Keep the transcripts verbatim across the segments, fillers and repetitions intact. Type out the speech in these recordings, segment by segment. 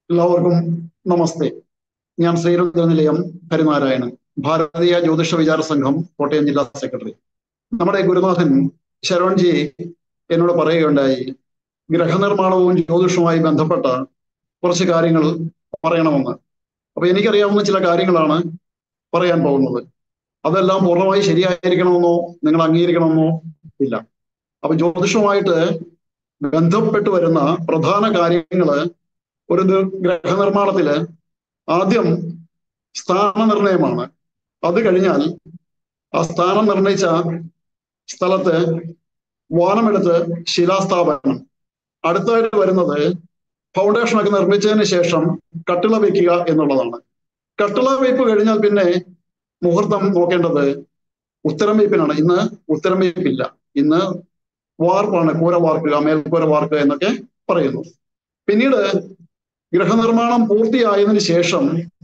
എല്ലാവർക്കും നമസ്തേ. ഞാൻ ശ്രീരുദ്രനിലയം ഹരിനാരായണൻ, ഭാരതീയ ജ്യോതിഷ വിചാര സംഘം കോട്ടയം ജില്ലാ സെക്രട്ടറി. നമ്മുടെ ഗുരുനാഥൻ ശരവൺജി എന്നോട് പറയുകയുണ്ടായി, ഗ്രഹനിർമ്മാണവും ജ്യോതിഷവുമായി ബന്ധപ്പെട്ട കുറച്ച് കാര്യങ്ങൾ പറയണമെന്ന്. അപ്പൊ എനിക്കറിയാവുന്ന ചില കാര്യങ്ങളാണ് പറയാൻ പോകുന്നത്. അതെല്ലാം പൂർണ്ണമായി ശരിയായിരിക്കണമെന്നോ നിങ്ങൾ അംഗീകരിക്കണമെന്നോ ഇല്ല. അപ്പൊ ജ്യോതിഷവുമായിട്ട് ബന്ധപ്പെട്ട് വരുന്ന പ്രധാന കാര്യങ്ങള് ഒരു ഗ്രഹനിർമ്മാണത്തില് ആദ്യം സ്ഥാനനിർണയമാണ്. അത് കഴിഞ്ഞാൽ ആ സ്ഥാനം നിർണയിച്ച സ്ഥലത്ത് വാനമെടുത്ത് ശിലാസ്ഥാപനം. അടുത്തായിട്ട് വരുന്നത് ഫൗണ്ടേഷനൊക്കെ നിർമ്മിച്ചതിന് ശേഷം കട്ടിള വയ്ക്കുക എന്നുള്ളതാണ്. കട്ടിള വയ്പ് കഴിഞ്ഞാൽ പിന്നെ മുഹൂർത്തം നോക്കേണ്ടത് ഉത്തരം വയ്പ്പിനാണ്. ഇന്ന് ഉത്തരം വയ്പ്പില്ല, ഇന്ന് വാർപ്പാണ്, കൂര വാർക്കുക, മേൽക്കൂര വാർക്കുക എന്നൊക്കെ പറയുന്നു. പിന്നീട് ഗൃഹനിർമ്മാണം പൂർത്തിയായതിനു ശേഷം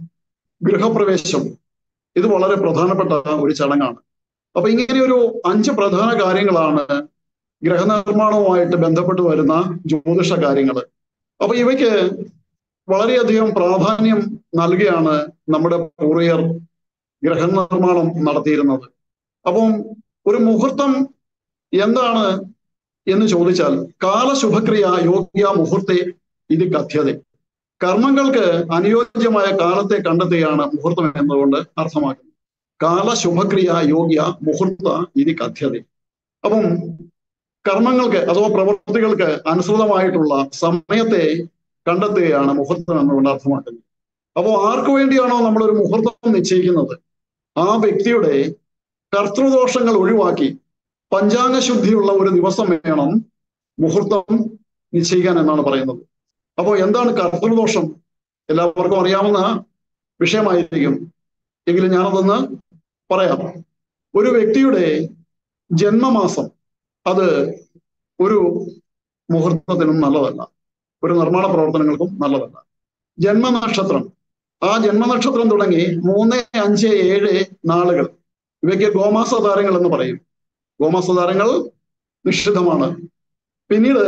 ഗൃഹപ്രവേശം, ഇത് വളരെ പ്രധാനപ്പെട്ട ഒരു ചടങ്ങാണ്. അപ്പൊ ഇങ്ങനെ ഒരു അഞ്ച് പ്രധാന കാര്യങ്ങളാണ് ഗൃഹനിർമ്മാണവുമായിട്ട് ബന്ധപ്പെട്ട് വരുന്ന ജ്യോതിഷ കാര്യങ്ങൾ. അപ്പൊ ഇവയ്ക്ക് വളരെയധികം പ്രാധാന്യം നൽകിയാണ് നമ്മുടെ പൂർവികർ ഗൃഹനിർമ്മാണം നടത്തിയിരുന്നത്. അപ്പം ഒരു മുഹൂർത്തം എന്താണ് എന്ന് ചോദിച്ചാൽ, കാലശുഭക്രിയ യോഗ്യ മുഹൂർത്തെ ഇത് കഥ്യത. കർമ്മങ്ങൾക്ക് അനുയോജ്യമായ കാലത്തെ കണ്ടെത്തുകയാണ് മുഹൂർത്തം എന്നതുകൊണ്ട് അർത്ഥമാക്കുന്നത്. കാലശുഭക്രിയ യോഗ്യ മുഹൂർത്ത ഇത് കഥ്യത. അപ്പം കർമ്മങ്ങൾക്ക് അഥവാ പ്രവൃത്തികൾക്ക് അനുസൃതമായിട്ടുള്ള സമയത്തെ കണ്ടെത്തുകയാണ് മുഹൂർത്തം എന്നുകൊണ്ട് അർത്ഥമാക്കുന്നത്. അപ്പോൾ ആർക്കു വേണ്ടിയാണോ നമ്മളൊരു മുഹൂർത്തം നിശ്ചയിക്കുന്നത്, ആ വ്യക്തിയുടെ കർത്തൃദോഷങ്ങൾ ഒഴിവാക്കി പഞ്ചാംഗ ശുദ്ധിയുള്ള ഒരു ദിവസം വേണം മുഹൂർത്തം നിശ്ചയിക്കാൻ എന്നാണ് പറയുന്നത്. അപ്പോൾ എന്താണ് കർത്തൃദോഷം? എല്ലാവർക്കും അറിയാവുന്ന വിഷയമായിരിക്കും, എങ്കിലും ഞാനതൊന്ന് പറയാം. ഒരു വ്യക്തിയുടെ ജന്മമാസം അത് ഒരു മുഹൂർത്തത്തിനും നല്ലതല്ല, ഒരു നിർമ്മാണ പ്രവർത്തനങ്ങൾക്കും നല്ലതല്ല. ജന്മനക്ഷത്രം, ആ ജന്മനക്ഷത്രം തുടങ്ങി മൂന്ന് അഞ്ച് ഏഴ് നാളുകൾ, ഇവയ്ക്ക് ഗോമാസതാരങ്ങൾ എന്ന് പറയും. ഗോമാസതാരങ്ങൾ നിഷിദ്ധമാണ്. പിന്നീട്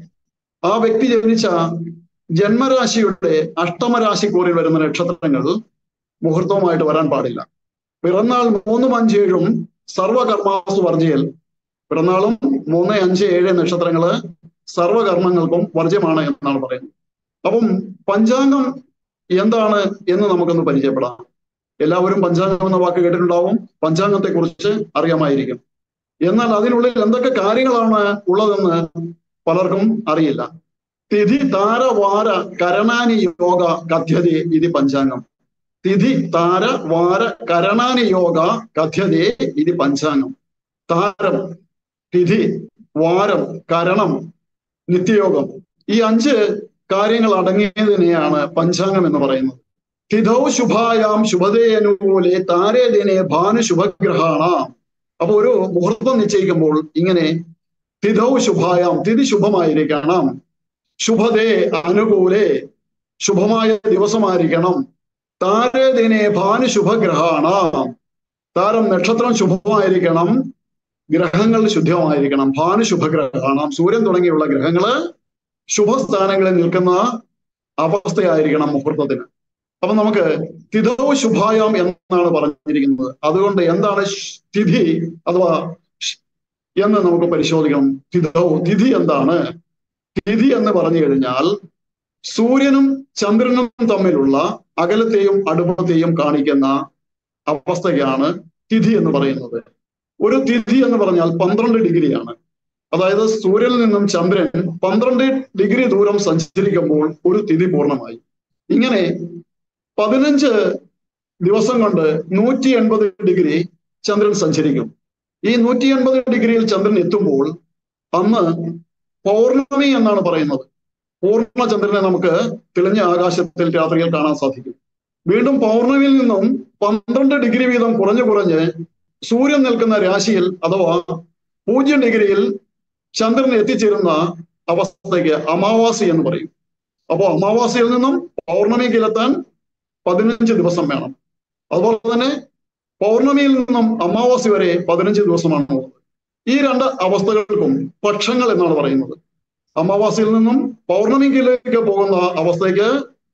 ആ വ്യക്തി ജനിച്ച ജന്മരാശിയുടെ അഷ്ടമരാശിക്കൂറിൽ വരുന്ന നക്ഷത്രങ്ങൾ മുഹൂർത്തവുമായിട്ട് വരാൻ പാടില്ല. പിറന്നാൾ മൂന്നും അഞ്ചേഴും സർവകർമാസു വർജിയൽ. പിറന്നാളും മൂന്ന് അഞ്ച് ഏഴ് നക്ഷത്രങ്ങള് സർവകർമ്മങ്ങൾക്കും വർജ്യമാണ് എന്നാണ് പറയുന്നത്. അപ്പം പഞ്ചാംഗം എന്താണ് എന്ന് നമുക്കൊന്ന് പരിചയപ്പെടാം. എല്ലാവരും പഞ്ചാംഗം എന്ന വാക്ക് കേട്ടിട്ടുണ്ടാവും, പഞ്ചാംഗത്തെ കുറിച്ച് അറിയാമായിരിക്കും. എന്നാൽ അതിനുള്ളിൽ എന്തൊക്കെ കാര്യങ്ങളാണ് ഉള്ളതെന്ന് പലർക്കും അറിയില്ല. തിഥി താര വാര കരണാനി യോഗ കഥ്യതേ ഇത് പഞ്ചാംഗം. തിഥി താര വാര കരണാനി യോഗ കഥ്യതേ ഇത് പഞ്ചാംഗം. താരം, തിഥി, വാരം, കരണം, നിത്യയോഗം, ഈ അഞ്ച് കാര്യങ്ങൾ അടങ്ങിയതിനെയാണ് പഞ്ചാംഗം എന്ന് പറയുന്നത്. തിഥൗ ശുഭായാം ശുഭതേ അനുകൂലെ താരേ ദിനേ ഭാനു ശുഭഗ്രഹാണ. അപ്പൊ ഒരു മുഹൂർത്തം നിശ്ചയിക്കുമ്പോൾ ഇങ്ങനെ തിഥൗ ശുഭായാം, തിഥി ശുഭമായിരിക്കണം, ശുഭതേ അനുകൂലേ, ശുഭമായ ദിവസമായിരിക്കണം, താരേ ദിനേ ഭാനു ശുഭഗ്രഹാണ, താരം നക്ഷത്രം ശുഭമായിരിക്കണം, ഗ്രഹങ്ങൾ ശുദ്ധമായിരിക്കണം. ഭാനു ശുഭഗ്രഹാണ, സൂര്യൻ തുടങ്ങിയുള്ള ഗ്രഹങ്ങള് ശുഭസ്ഥാനങ്ങളിൽ നിൽക്കുന്ന അവസ്ഥയായിരിക്കണം മുഹൂർത്തത്തിന്. അപ്പൊ നമുക്ക് തിഥൗ ശുഭായാം എന്നാണ് പറഞ്ഞിരിക്കുന്നത്. അതുകൊണ്ട് എന്താണ് തിഥി അഥവാ എന്ന് നമുക്ക് പരിശോധിക്കണം. തിഥൗ, തിഥി എന്താണ്? തിഥി എന്ന് പറഞ്ഞു കഴിഞ്ഞാൽ സൂര്യനും ചന്ദ്രനും തമ്മിലുള്ള അകലത്തെയും അടുപ്പത്തെയും കാണിക്കുന്ന അവസ്ഥയാണ് തിഥി എന്ന് പറയുന്നത്. ഒരു തിഥി എന്ന് പറഞ്ഞാൽ പന്ത്രണ്ട് ഡിഗ്രിയാണ്. അതായത് സൂര്യനിൽ നിന്നും ചന്ദ്രൻ പന്ത്രണ്ട് ഡിഗ്രി ദൂരം സഞ്ചരിക്കുമ്പോൾ ഒരു തിഥി പൂർണ്ണമായി. ഇങ്ങനെ പതിനഞ്ച് ദിവസം കൊണ്ട് നൂറ്റി എൺപത് ഡിഗ്രി ചന്ദ്രൻ സഞ്ചരിക്കും. ഈ നൂറ്റി എൺപത് ഡിഗ്രിയിൽ ചന്ദ്രൻ എത്തുമ്പോൾ അന്ന് പൗർണമി എന്നാണ് പറയുന്നത്. പൂർണ്ണചന്ദ്രനെ നമുക്ക് തെളിഞ്ഞ ആകാശത്തിൽ രാത്രിയിൽ കാണാൻ സാധിക്കും. വീണ്ടും പൗർണമിയിൽ നിന്നും പന്ത്രണ്ട് ഡിഗ്രി വീതം കുറഞ്ഞു കുറഞ്ഞ് സൂര്യൻ നിൽക്കുന്ന രാശിയിൽ അഥവാ പൂജ്യം ഡിഗ്രിയിൽ ചന്ദ്രൻ എത്തിച്ചേരുന്ന അവസ്ഥയ്ക്ക് അമാവാസി എന്ന് പറയും. അപ്പോൾ അമാവാസിയിൽ നിന്നും പൗർണമിയിലെത്താൻ പതിനഞ്ച് ദിവസം വേണം. അതുപോലെ തന്നെ പൗർണമിയിൽ നിന്നും അമാവാസി വരെ പതിനഞ്ച് ദിവസമാണ് ഉള്ളത്. ഈ രണ്ട് അവസ്ഥകൾക്കും പക്ഷങ്ങൾ എന്നാണ് പറയുന്നത്. അമാവാസിയിൽ നിന്നും പൗർണമിയിലേക്ക് പോകുന്ന അവസ്ഥയ്ക്ക്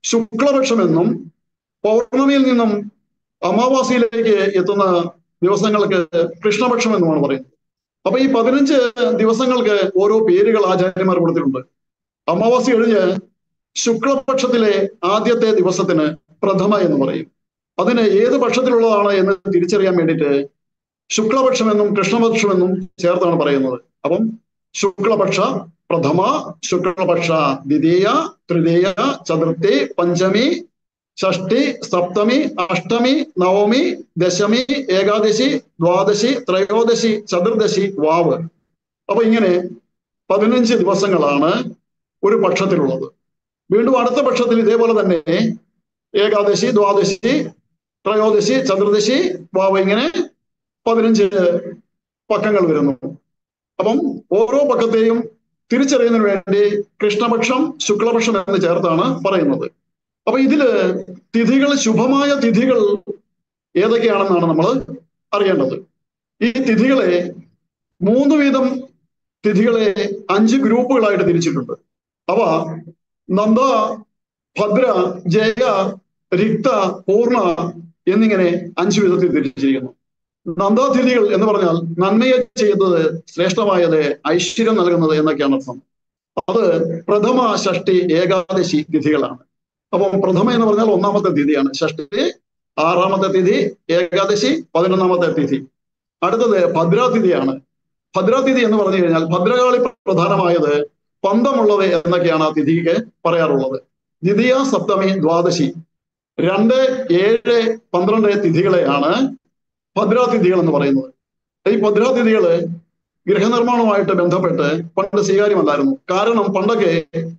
ശുക്ലപക്ഷമെന്നും പൗർണമിയിൽ നിന്നും അമാവാസിയിലേക്ക് എത്തുന്ന ദിവസങ്ങൾക്ക് കൃഷ്ണപക്ഷം എന്നുമാണ് പറയുന്നത്. അപ്പൊ ഈ പതിനഞ്ച് ദിവസങ്ങൾക്ക് ഓരോ പേരുകൾ ആചാര്യന്മാർ കൊടുത്തിട്ടുണ്ട്. അമാവാസി കഴിഞ്ഞ് ശുക്ലപക്ഷത്തിലെ ആദ്യത്തെ ദിവസത്തിന് പ്രഥമ എന്ന് പറയും. അതിന് ഏത് പക്ഷത്തിലുള്ളതാണ് എന്ന് തിരിച്ചറിയാൻ വേണ്ടിയിട്ട് ശുക്ലപക്ഷമെന്നും കൃഷ്ണപക്ഷമെന്നും ചേർത്താണ് പറയുന്നത്. അപ്പം ശുക്ലപക്ഷ പ്രഥമ, ശുക്ലപക്ഷ ദ്വിതീയ, തൃതീയ, ചതുർത്ഥി, പഞ്ചമി, ഷഷ്ടി, സപ്തമി, അഷ്ടമി, നവമി, ദശമി, ഏകാദശി, ദ്വാദശി, ത്രയോദശി, ചതുർദശി, വാവ്. അപ്പൊ ഇങ്ങനെ പതിനഞ്ച് ദിവസങ്ങളാണ് ഒരു പക്ഷത്തിലുള്ളത്. വീണ്ടും അടുത്ത പക്ഷത്തിൽ ഇതേപോലെ തന്നെ ഏകാദശി, ദ്വാദശി, ത്രയോദശി, ചതുർദശി, വാവ്, ഇങ്ങനെ പതിനഞ്ച് പക്കങ്ങൾ വരുന്നു. അപ്പം ഓരോ പക്കത്തെയും തിരിച്ചറിയുന്നതിന് വേണ്ടി കൃഷ്ണപക്ഷം, ശുക്ലപക്ഷം എന്ന് ചേർത്താണ് പറയുന്നത്. അപ്പൊ ഇതില് തിഥികൾ, ശുഭമായ തിഥികൾ ഏതൊക്കെയാണെന്നാണ് നമ്മൾ അറിയേണ്ടത്. ഈ തിഥികളെ മൂന്ന് വീതം തിഥികളെ അഞ്ച് ഗ്രൂപ്പുകളായിട്ട് തിരിച്ചിട്ടുണ്ട്. അവ നന്ദ, ഭദ്ര, ജയ, രിക്ത, പൂർണ്ണ എന്നിങ്ങനെ അഞ്ചു വിധത്തിൽ തിരിച്ചിരിക്കുന്നു. നന്ദാതിഥികൾ എന്ന് പറഞ്ഞാൽ നന്മയെ ചെയ്യുന്നത്, ശ്രേഷ്ഠമായത്, ഐശ്വര്യം നൽകുന്നത് എന്നൊക്കെയാണ് അർത്ഥം. അത് പ്രഥമ, ഷഷ്ടി, ഏകാദശി തിഥികളാണ്. അപ്പം പ്രഥമ എന്ന് പറഞ്ഞാൽ ഒന്നാമത്തെ തിഥിയാണ്. ഷഷ്ടി ആറാമത്തെ തിഥി, ഏകാദശി പതിനൊന്നാമത്തെ തിഥി. അടുത്തത് ഭദ്രാതിഥിയാണ്. ഭദ്രാതിഥി എന്ന് പറഞ്ഞു കഴിഞ്ഞാൽ ഭദ്രകാളി പ്രധാനമായത്, പന്തമുള്ളത് എന്നൊക്കെയാണ് ആ തിഥിക്ക് പറയാറുള്ളത്. ദ്വിതീയ, സപ്തമി, ദ്വാദശി, രണ്ട്, ഏഴ്, പന്ത്രണ്ട് തിഥികളെയാണ് ഭദ്രാതിഥികൾ എന്ന് പറയുന്നത്. ഈ ഭദ്രാതിഥികള് ഗൃഹനിർമ്മാണവുമായിട്ട് ബന്ധപ്പെട്ട് പണ്ട് സ്വീകാര്യമല്ലായിരുന്നു. കാരണം പണ്ടൊക്കെ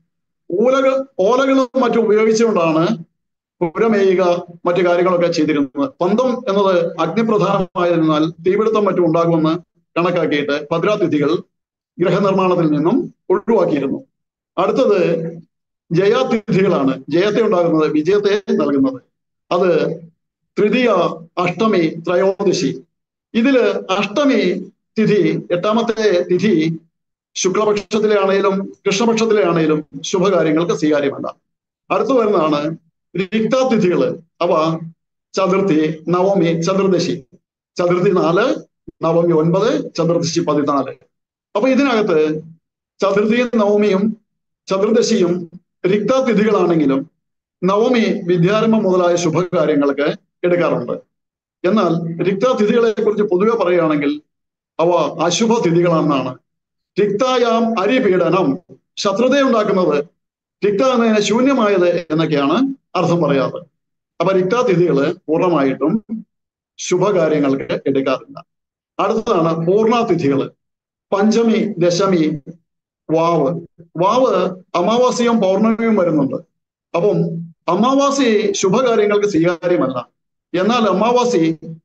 ഓലകൾ ഓലകളും മറ്റും ഉപയോഗിച്ചുകൊണ്ടാണ് പുരമേയുക, മറ്റു കാര്യങ്ങളൊക്കെ ചെയ്തിരുന്നത്. പന്തം എന്നത് അഗ്നിപ്രധാനമായതിനാൽ തീപിടുത്തം മറ്റും ഉണ്ടാകുമെന്ന് കണക്കാക്കിയിട്ട് ഭദ്രാതിഥികൾ ഗൃഹനിർമ്മാണത്തിൽ നിന്നും ഒഴിവാക്കിയിരുന്നു. അടുത്തത് ജയാതിഥികളാണ്. ജയത്തെ ഉണ്ടാകുന്നത്, വിജയത്തെ നൽകുന്നത്. അത് തൃതീയ, അഷ്ടമി, ത്രയോദശി. ഇതില് അഷ്ടമി തിഥി, എട്ടാമത്തെ തിഥി ശുക്ലപക്ഷത്തിലെ ആണെങ്കിലും കൃഷ്ണപക്ഷത്തിലെ ആണെങ്കിലും ശുഭകാര്യങ്ങൾക്ക് സ്വീകാര്യമല്ല. അടുത്തു വരുന്നതാണ് രിക്താതിഥികള്. അവ ചതുർത്ഥി, നവമി, ചതുർദശി. ചതുർത്ഥി നാല്, നവമി ഒൻപത്, ചതുർദശി പതിനാല്. അപ്പൊ ഇതിനകത്ത് ചതുർത്ഥിയും നവമിയും ചതുർദശിയും രിക്താതിഥികളാണെങ്കിലും നവമി വിദ്യാരംഭം മുതലായ ശുഭകാര്യങ്ങൾക്ക് എടുക്കാറുണ്ട്. എന്നാൽ രിക്താതിഥികളെ കുറിച്ച് പൊതുവെ പറയുകയാണെങ്കിൽ അവ അശുഭ തിഥികളാണെന്നാണ്. രിക്തായാം അരിപീഡനം, ശത്രുതയുണ്ടാക്കുന്നത്, രിക്ത എന്നതിന് ശൂന്യമായത് എന്നൊക്കെയാണ് അർത്ഥം പറയാറ്. അപ്പൊ രിക്താതിഥികള് പൂർണ്ണമായിട്ടും ശുഭകാര്യങ്ങൾക്ക് എടുക്കാറില്ല. അടുത്തതാണ് പൂർണ്ണാതിഥികള്. പഞ്ചമി, ദശമി, വാവ്. വാവ് അമാവാസിയും പൗർണമിയും വരുന്നുണ്ട്. അപ്പം അമാവാസി ശുഭകാര്യങ്ങൾക്ക് സ്വീകാര്യമല്ല. എന്നാൽ അമാവാസി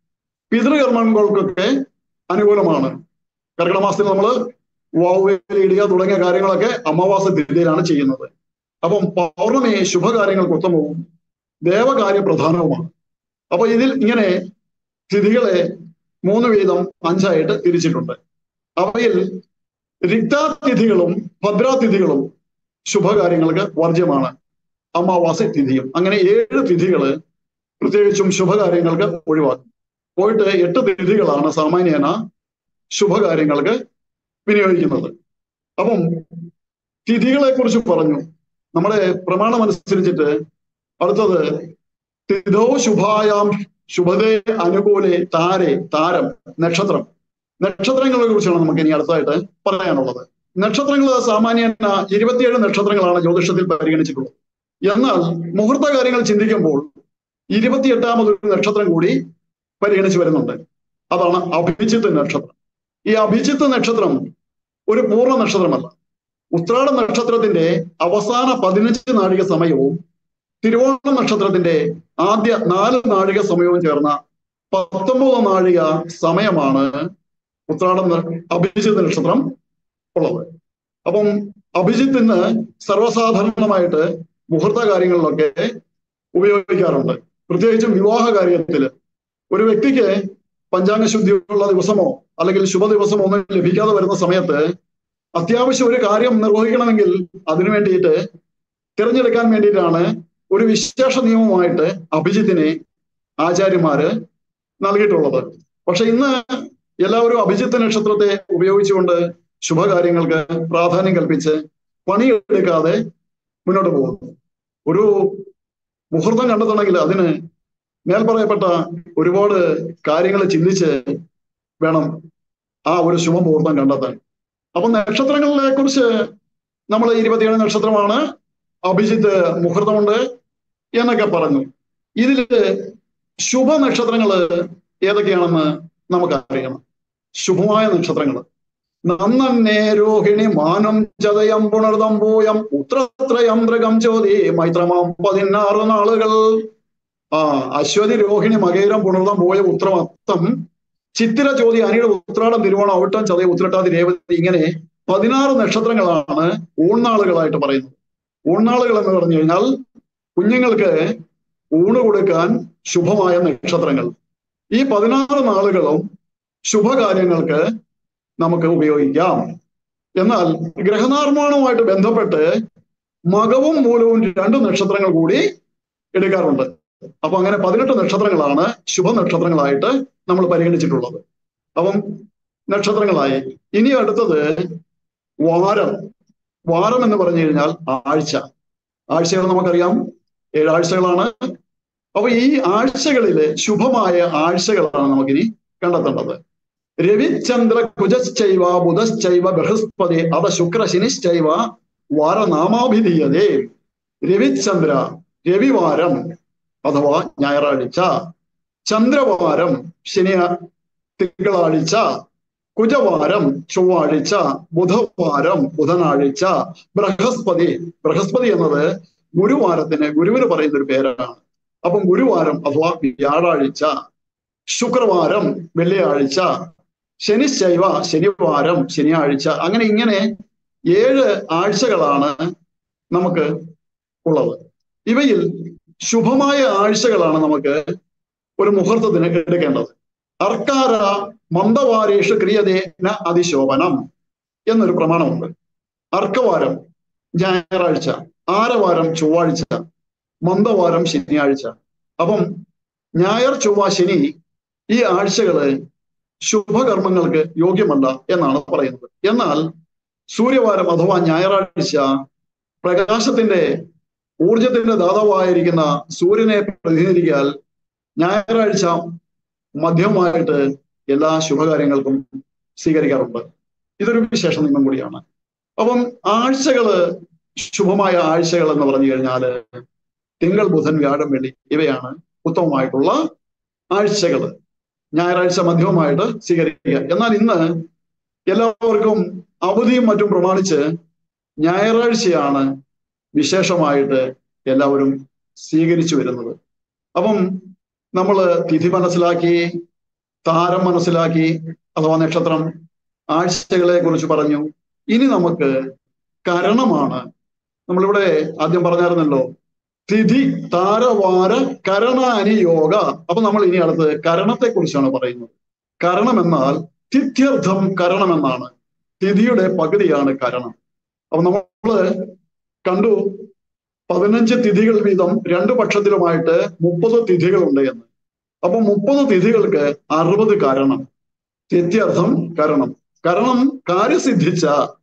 പിതൃകർമ്മങ്ങൾക്കൊക്കെ അനുകൂലമാണ്. കർക്കിടക മാസത്തിൽ നമ്മൾ വാവുവേലിയിടുക തുടങ്ങിയ കാര്യങ്ങളൊക്കെ അമാവാസി തിഥിയിലാണ് ചെയ്യുന്നത്. അപ്പം പൗർണമി ശുഭകാര്യങ്ങൾക്ക് ഉത്തമവും ദേവകാര്യ പ്രധാനവുമാണ്. അപ്പൊ ഇതിൽ ഇങ്ങനെ തിഥികളെ മൂന്ന് വീതം അഞ്ചായിട്ട് തിരിച്ചിട്ടുണ്ട്. അവയിൽ രിക്താതിഥികളും ഭദ്രാതിഥികളും ശുഭകാര്യങ്ങൾക്ക് വർജ്യമാണ്. അമാവാസി തിഥിയും. അങ്ങനെ ഏഴ് തിഥികള് പ്രത്യേകിച്ചും ശുഭകാര്യങ്ങൾക്ക് ഒഴിവാക്കും. പോയിട്ട് എട്ട് തിഥികളാണ് സാമാന്യേന ശുഭകാര്യങ്ങൾക്ക് വിനിയോഗിക്കുന്നത്. അപ്പം തിഥികളെ കുറിച്ച് പറഞ്ഞു. നമ്മുടെ പ്രമാണം അനുസരിച്ചിട്ട് അടുത്തത് തിഥോ ശുഭായാം ശുഭതേ അനുകൂലെ താരെ, താരം, നക്ഷത്രം. നക്ഷത്രങ്ങളെ കുറിച്ചാണ് നമുക്ക് ഇനി അടുത്തായിട്ട് പറയാനുള്ളത്. നക്ഷത്രങ്ങൾ സാമാന്യേന ഇരുപത്തിയേഴ് നക്ഷത്രങ്ങളാണ് ജ്യോതിഷത്തിൽ പരിഗണിച്ചിട്ടുള്ളത്. എന്നാൽ മുഹൂർത്ത കാര്യങ്ങൾ ചിന്തിക്കുമ്പോൾ ഇരുപത്തിയെട്ടാമതൊരു നക്ഷത്രം കൂടി പരിഗണിച്ചു വരുന്നുണ്ട്. അതാണ് അഭിജിത്ത് നക്ഷത്രം. ഈ അഭിജിത്ത് നക്ഷത്രം ഒരു പൂർണ്ണ നക്ഷത്രമല്ല. ഉത്രാട നക്ഷത്രത്തിന്റെ അവസാന പതിനഞ്ച് നാഴിക സമയവും തിരുവോണ നക്ഷത്രത്തിന്റെ ആദ്യ നാല് നാഴിക സമയവും ചേർന്ന പത്തൊമ്പത് നാഴിക സമയമാണ് ഉത്രാട അഭിജിത്ത് നക്ഷത്രം ഉള്ളത്. അപ്പം അഭിജിത്തിന് സർവ്വസാധാരണമായിട്ട് മുഹൂർത്ത കാര്യങ്ങളിലൊക്കെ ഉപയോഗിക്കാറുണ്ട്. പ്രത്യേകിച്ചും വിവാഹ കാര്യത്തില് ഒരു വ്യക്തിക്ക് പഞ്ചാംഗ ശുദ്ധിയുള്ള ദിവസമോ അല്ലെങ്കിൽ ശുഭ ദിവസമോ ഒന്നും ലഭിക്കാതെ വരുന്ന സമയത്ത് അത്യാവശ്യം ഒരു കാര്യം നിർവഹിക്കണമെങ്കിൽ അതിനു വേണ്ടിയിട്ട് തിരഞ്ഞെടുക്കാൻ വേണ്ടിയിട്ടാണ് ഒരു വിശേഷ നിയമമായിട്ട് അഭിജിത്തിനെ ആചാര്യന്മാര് നൽകിയിട്ടുള്ളത്. പക്ഷെ ഇന്ന് എല്ലാവരും അഭിജിത്ത് നക്ഷത്രത്തെ ഉപയോഗിച്ചുകൊണ്ട് ശുഭകാര്യങ്ങൾക്ക് പ്രാധാന്യം കൽപ്പിച്ച് പണിയെടുക്കാതെ മുന്നോട്ട് പോകുന്നു. ഒരു മുഹൂർത്തം കണ്ടെത്തണമെങ്കിൽ അതിന് മേൽ പറയപ്പെട്ട ഒരുപാട് കാര്യങ്ങൾ ചിന്തിച്ച് വേണം ആ ഒരു ശുഭമുഹൂർത്തം കണ്ടെത്താൻ. അപ്പൊ നക്ഷത്രങ്ങളെ കുറിച്ച് നമ്മൾ ഇരുപത്തിയേഴ് നക്ഷത്രമാണ്, അഭിജിത്ത് മുഹൂർത്തമുണ്ട് എന്നൊക്കെ പറഞ്ഞു. ഇതില് ശുഭ നക്ഷത്രങ്ങള് ഏതൊക്കെയാണെന്ന് നമുക്കറിയണം. ശുഭമായ നക്ഷത്രങ്ങൾ നന്നേ രോഹിണി മാനം ചതയം പുണർതമ്പൂയം ഉത്രത്രയം ദ്രകം ചോതി മൈത്രമാം പതിനാറ് നാളുകൾ. ആ അശ്വതി രോഹിണി മകേരം പുണർതം പോയ ഉത്രമത്തം ചിത്തിര ചോതി അനിഴ ഉത്രാടം തിരുവോണം ഔട്ടം ചതയ ഉത്രട്ടാതി രേവതി, ഇങ്ങനെ പതിനാറ് നക്ഷത്രങ്ങളാണ് ഊൺനാളുകളായിട്ട് പറയുന്നത്. ഊൺനാളുകൾ എന്ന് പറഞ്ഞു കഴിഞ്ഞാൽ കുഞ്ഞുങ്ങൾക്ക് ഊണ് കൊടുക്കാൻ ശുഭമായ നക്ഷത്രങ്ങൾ. ഈ പതിനാറ് നാളുകളും ശുഭകാര്യങ്ങൾക്ക് നമുക്ക് ഉപയോഗിക്കാം. എന്നാൽ ഗ്രഹനിർമ്മാണവുമായിട്ട് ബന്ധപ്പെട്ട് മകവും മൂലവും രണ്ട് നക്ഷത്രങ്ങൾ കൂടി എടുക്കാറുണ്ട്. അപ്പൊ അങ്ങനെ പതിനെട്ട് നക്ഷത്രങ്ങളാണ് ശുഭനക്ഷത്രങ്ങളായിട്ട് നമ്മൾ പരിഗണിച്ചിട്ടുള്ളത്. അപ്പം നക്ഷത്രങ്ങളായി. ഇനി അടുത്തത് വാരം. വാരം എന്ന് പറഞ്ഞു കഴിഞ്ഞാൽ ആഴ്ച. ആഴ്ചകൾ നമുക്കറിയാം ഏഴാഴ്ചകളാണ്. അപ്പൊ ഈ ആഴ്ചകളിലെ ശുഭമായ ആഴ്ചകളാണ് നമുക്കിനി കണ്ടെത്തേണ്ടത്. രവിചന്ദ്ര കുജശ്ചൈവ ബുധശ്ചൈവ ബൃഹസ്പതി അത ശുക്ര ശനിശ്ചൈവ വാരനാമാഭിധീയതേ. രവിചന്ദ്ര രവിവാരം അഥവാ ഞായറാഴ്ച, ചന്ദ്രവാരം ശനി തിങ്കളാഴ്ച, കുജവാരം ചൊവ്വാഴ്ച, ബുധവാരം ബുധനാഴ്ച, ബൃഹസ്പതി ബൃഹസ്പതി എന്നത് ഗുരുവാരത്തിന് ഗുരുവിന് പറയുന്ന ഒരു പേരാണ്. അപ്പം ഗുരുവാരം അഥവാ വ്യാഴാഴ്ച, ശുക്രവാരം വെള്ളിയാഴ്ച, ശനിശൈവ ശനിവാരം ശനിയാഴ്ച. അങ്ങനെ ഇങ്ങനെ ഏഴ് ആഴ്ചകളാണ് നമുക്ക് ഉള്ളത്. ഇവയിൽ ശുഭമായ ആഴ്ചകളാണ് നമുക്ക് ഒരു മുഹൂർത്തത്തിന് എടുക്കേണ്ടത്. അർക്കാര മന്ദവാരേഷു ക്രിയതേന അതിശോഭനം എന്നൊരു പ്രമാണമുണ്ട്. അർക്കവാരം ഞായറാഴ്ച, ആരവാരം ചൊവ്വാഴ്ച, മന്ദവാരം ശനിയാഴ്ച. അപ്പം ഞായർ ചൊവ്വ ശനി ഈ ആഴ്ചകള് ശുഭകർമ്മങ്ങൾക്ക് യോഗ്യമല്ല എന്നാണ് പറയുന്നത്. എന്നാൽ സൂര്യവാരം അഥവാ ഞായറാഴ്ച പ്രകാശത്തിന്റെ ഊർജത്തിന്റെ ദാതാവായിരിക്കുന്ന സൂര്യനെ പ്രതിനിധീകരിക്കാൻ ഞായറാഴ്ച മധ്യമായിട്ട് എല്ലാ ശുഭകാര്യങ്ങൾക്കും സ്വീകരിക്കാറുണ്ട്. ഇതൊരു വിശേഷ നിയമം കൂടിയാണ്. അപ്പം ആഴ്ചകള് ശുഭമായ ആഴ്ചകൾ എന്ന് പറഞ്ഞു കഴിഞ്ഞാല് തിങ്കൾ ബുധൻ വ്യാഴം വെള്ളി ഇവയാണ് ഉത്തമമായിട്ടുള്ള ആഴ്ചകള്. ഞായറാഴ്ച മധ്യവുമായിട്ട് സ്വീകരിക്കുക. എന്നാൽ ഇന്ന് എല്ലാവർക്കും അവധിയും മറ്റും പ്രമാണിച്ച് ഞായറാഴ്ചയാണ് വിശേഷമായിട്ട് എല്ലാവരും സ്വീകരിച്ചു വരുന്നത്. അപ്പം നമ്മൾ തിഥി മനസ്സിലാക്കി, താരം മനസ്സിലാക്കി അഥവാ നക്ഷത്രം, ആഴ്ചകളെ കുറിച്ച് പറഞ്ഞു. ഇനി നമുക്ക് കരണമാണ്. നമ്മളിവിടെ ആദ്യം പറഞ്ഞായിരുന്നല്ലോ തിഥി താരവാര കരണാനി യോഗ. അപ്പൊ നമ്മൾ ഇനി അടുത്ത് കരണത്തെ കുറിച്ചാണ് പറയുന്നത്. കരണം എന്നാൽ തിഥ്യർത്ഥം കരണം എന്നാണ്. തിഥിയുടെ പകുതിയാണ് കരണം. അപ്പൊ നമ്മള് കണ്ടു പതിനഞ്ച് തിഥികൾ വീതം രണ്ടു പക്ഷത്തിലുമായിട്ട് മുപ്പത് തിഥികളുണ്ട് എന്ന്. അപ്പൊ മുപ്പത് തിഥികൾക്ക് അറുപത് കരണം. തിഥ്യർത്ഥം കരണം. കരണം കാര്യസിദ്ധിച്ച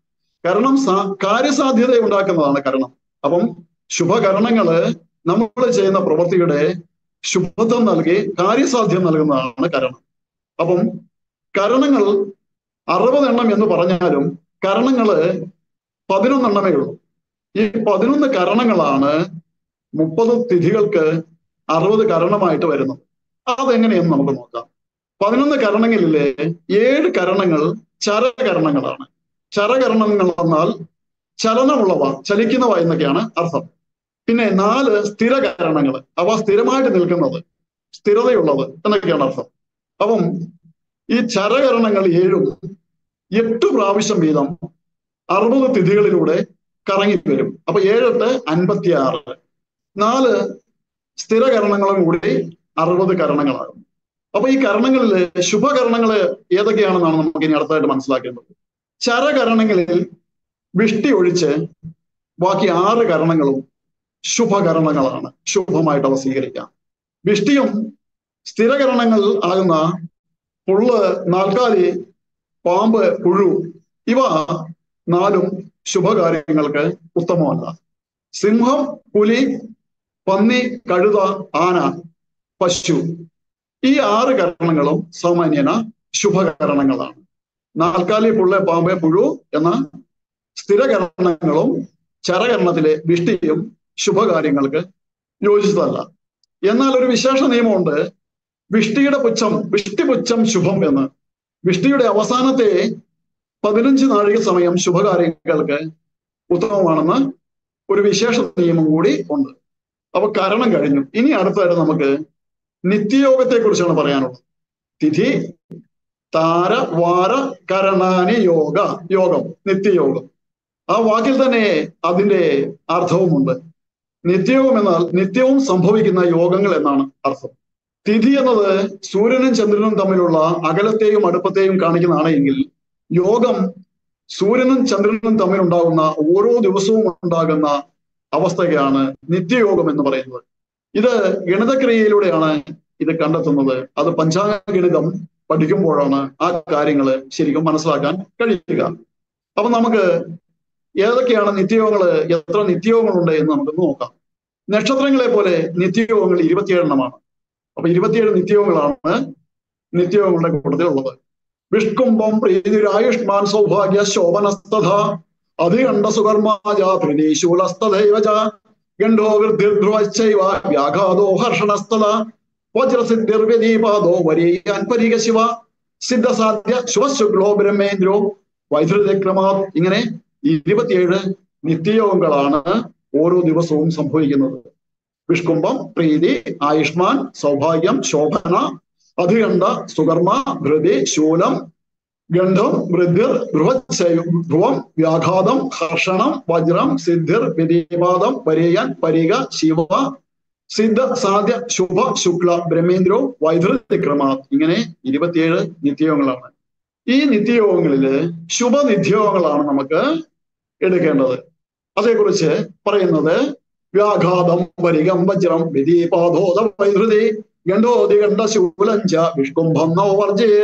കരണം സാ കാര്യസാധ്യത ഉണ്ടാക്കുന്നതാണ് കരണം. അപ്പം ശുഭകരണങ്ങള് നമ്മൾ ചെയ്യുന്ന പ്രവൃത്തിയുടെ ശുഭത്വം നൽകി കാര്യസാധ്യം നൽകുന്നതാണ് കരണം. അപ്പം കരണങ്ങൾ അറുപതെണ്ണം എന്ന് പറഞ്ഞാലും കരണങ്ങള് പതിനൊന്നെണ്ണമേ ഉള്ളൂ. ഈ പതിനൊന്ന് കരണങ്ങളാണ് മുപ്പത് തിഥികൾക്ക് അറുപത് കരണമായിട്ട് വരുന്നത്. അതെങ്ങനെയെന്ന് നമുക്ക് നോക്കാം. പതിനൊന്ന് കരണങ്ങളിലെ ഏഴ് കരണങ്ങൾ ചരകരണങ്ങളാണ്. ചരകരണങ്ങൾ എന്നാൽ ചലനമുള്ളവ, ചലിക്കുന്നവ എന്നൊക്കെയാണ് അർത്ഥം. പിന്നെ നാല് സ്ഥിരകരണങ്ങൾ, അവ സ്ഥിരമായിട്ട് നിൽക്കുന്നത്, സ്ഥിരതയുള്ളത് എന്നൊക്കെയാണ് അർത്ഥം. അപ്പം ഈ ചരകരണങ്ങൾ ഏഴും എട്ട് പ്രാവശ്യം വീതം അറുപത് തിഥികളിലൂടെ കറങ്ങി വരും. അപ്പൊ ഏഴെട്ട് അൻപത്തി ആറ്. നാല് സ്ഥിരകരണങ്ങളും കൂടി അറുപത് കരണങ്ങളാകും. അപ്പൊ ഈ കരണങ്ങളില് ശുഭകരണങ്ങള് ഏതൊക്കെയാണെന്നാണ് നമുക്ക് ഇനി അടുത്തായിട്ട് മനസ്സിലാക്കേണ്ടത്. ചരകരണങ്ങളിൽ വിഷ്ടി ഒഴിച്ച് ബാക്കി ആറ് കരണങ്ങളും ശുഭകരണങ്ങളാണ്, ശുഭമായിട്ട് അവ സ്വീകരിക്കാം. വിഷ്ടിയും സ്ഥിരകരണങ്ങൾ ആകുന്ന പുള്ള്, നാൽക്കാലി, പാമ്പ്, പുഴു ഇവ നാലും ശുഭകാര്യങ്ങൾക്ക് ഉത്തമമല്ല. സിംഹം, പുലി, പന്നി, കഴുത, ആന, പശു ഈ ആറ് കരണങ്ങളും സാമാന്യന ശുഭകരണങ്ങളാണ്. നാൽക്കാലി, പുള്ള്, പാമ്പ്, പുഴു എന്ന സ്ഥിരകരണങ്ങളും ചരകരണത്തിലെ വിഷ്ടിയും ശുഭകാര്യങ്ങൾക്ക് യോജിച്ചതല്ല. എന്നാൽ ഒരു വിശേഷ നിയമമുണ്ട്. വിഷ്ടിയുടെ പുച്ഛം, വിഷ്ടിപുച്ഛം ശുഭം എന്ന്. വിഷ്ടിയുടെ അവസാനത്തെ പതിനഞ്ച് നാഴിക സമയം ശുഭകാര്യങ്ങൾക്ക് ഉത്തമമാണെന്ന് ഒരു വിശേഷ നിയമം കൂടി ഉണ്ട്. അപ്പൊ കരണം കഴിഞ്ഞു. ഇനി അടുത്തായിട്ട് നമുക്ക് നിത്യയോഗത്തെ കുറിച്ചാണ് പറയാനുള്ളത്. തിഥി, താര, വാര, കരണാനി യോഗ, യോഗം, നിത്യയോഗം. ആ വാക്കിൽ തന്നെ അതിന്റെ അർത്ഥവുമുണ്ട്. നിത്യയോഗം എന്നാൽ നിത്യവും സംഭവിക്കുന്ന യോഗങ്ങൾ എന്നാണ് അർത്ഥം. തിഥി എന്നത് സൂര്യനും ചന്ദ്രനും തമ്മിലുള്ള അകലത്തെയും അടുപ്പത്തെയും കാണിക്കുന്നതാണ് എങ്കിൽ യോഗം സൂര്യനും ചന്ദ്രനും തമ്മിലുണ്ടാകുന്ന ഓരോ ദിവസവും ഉണ്ടാകുന്ന അവസ്ഥയാണ് നിത്യയോഗം എന്ന് പറയുന്നത്. ഇത് ഗണിതക്രിയയിലൂടെയാണ് ഇത് കണ്ടെത്തുന്നത്. അത് പഞ്ചാംഗ ഗണിതം പഠിക്കുമ്പോഴാണ് ആ കാര്യങ്ങൾ ശരിക്കും മനസ്സിലാക്കാൻ കഴിയുക. അപ്പൊ നമുക്ക് ഏതൊക്കെയാണ് നിത്യയോഗങ്ങള്, എത്ര നിത്യയോഗങ്ങളുണ്ട് എന്ന് നമുക്ക് നോക്കാം. നക്ഷത്രങ്ങളെ പോലെ നിത്യയോഗങ്ങൾ ഇരുപത്തിയേഴെണ്ണമാണ്. അപ്പൊ ഇരുപത്തിയേഴ് നിത്യയോഗങ്ങളാണ് നിത്യയോഗങ്ങളുടെ കൂട്ടത്തിലുള്ളത്. വിഷ്കുംഭം പ്രീതിരായുഷ്മാൻ സൗഭാഗ്യ ശോഭനസ്തഥ അധികണ്ഠ സുകർമാജാതൃശൂലസ്തദൈവ ഗണ്ഡോ വൃദ്ധിർധ്രുവൈവ വ്യാഘാതോ ഹർഷണസ്തത വജ്രസിദ്ധിർവ്യദീപാദോ വരീയാൻ പരീക ശിവ സിദ്ധസാധ്യ ശുഭശുക്ലോ ബ്രഹ്മേന്ദ്രോ വൈദ്യുതിക്രമാത്. ഇങ്ങനെ ഇരുപത്തിയേഴ് നിത്യയോഗങ്ങളാണ് ഓരോ ദിവസവും സംഭവിക്കുന്നത്. വിഷ്കുംഭം, പ്രീതി, ആയുഷ്മാൻ, സൗഭാഗ്യം, ശോഭന, അധികണ്ഠ, സുകർമ്മ, ധൃതി, ശൂലം, ഗണ്ഡം, വൃദ്ധിർ, ധ്രുവം, വ്യാഘാതം, ഹർഷണം, വജ്രം, സിദ്ധിർ, വ്യതിപാദം, വരീയാൻ, പരീക, ശിവ, സിദ്ധ, സാധ്യ, ശുഭ, ശുക്ല, ബ്രഹ്മേന്ദ്രോ, വൈദ്യുതിക്രമാത്. ഇങ്ങനെ ഇരുപത്തിയേഴ് നിത്യയോഗങ്ങളാണ്. ഈ നിത്യയോഗങ്ങളില് ശുഭനിത്യയോഗങ്ങളാണ് നമുക്ക് എടുക്കേണ്ടത്. അതേക്കുറിച്ച് പറയുന്നത് വ്യാഘാതം, വരികം, വജ്രം, വ്യതിപാദോദ വൈദ്യുതി ഗണ്ഡോദിഗണ്ഡ ശൂലഞ്ച വിഷ്കുംഭം നവവർജേ.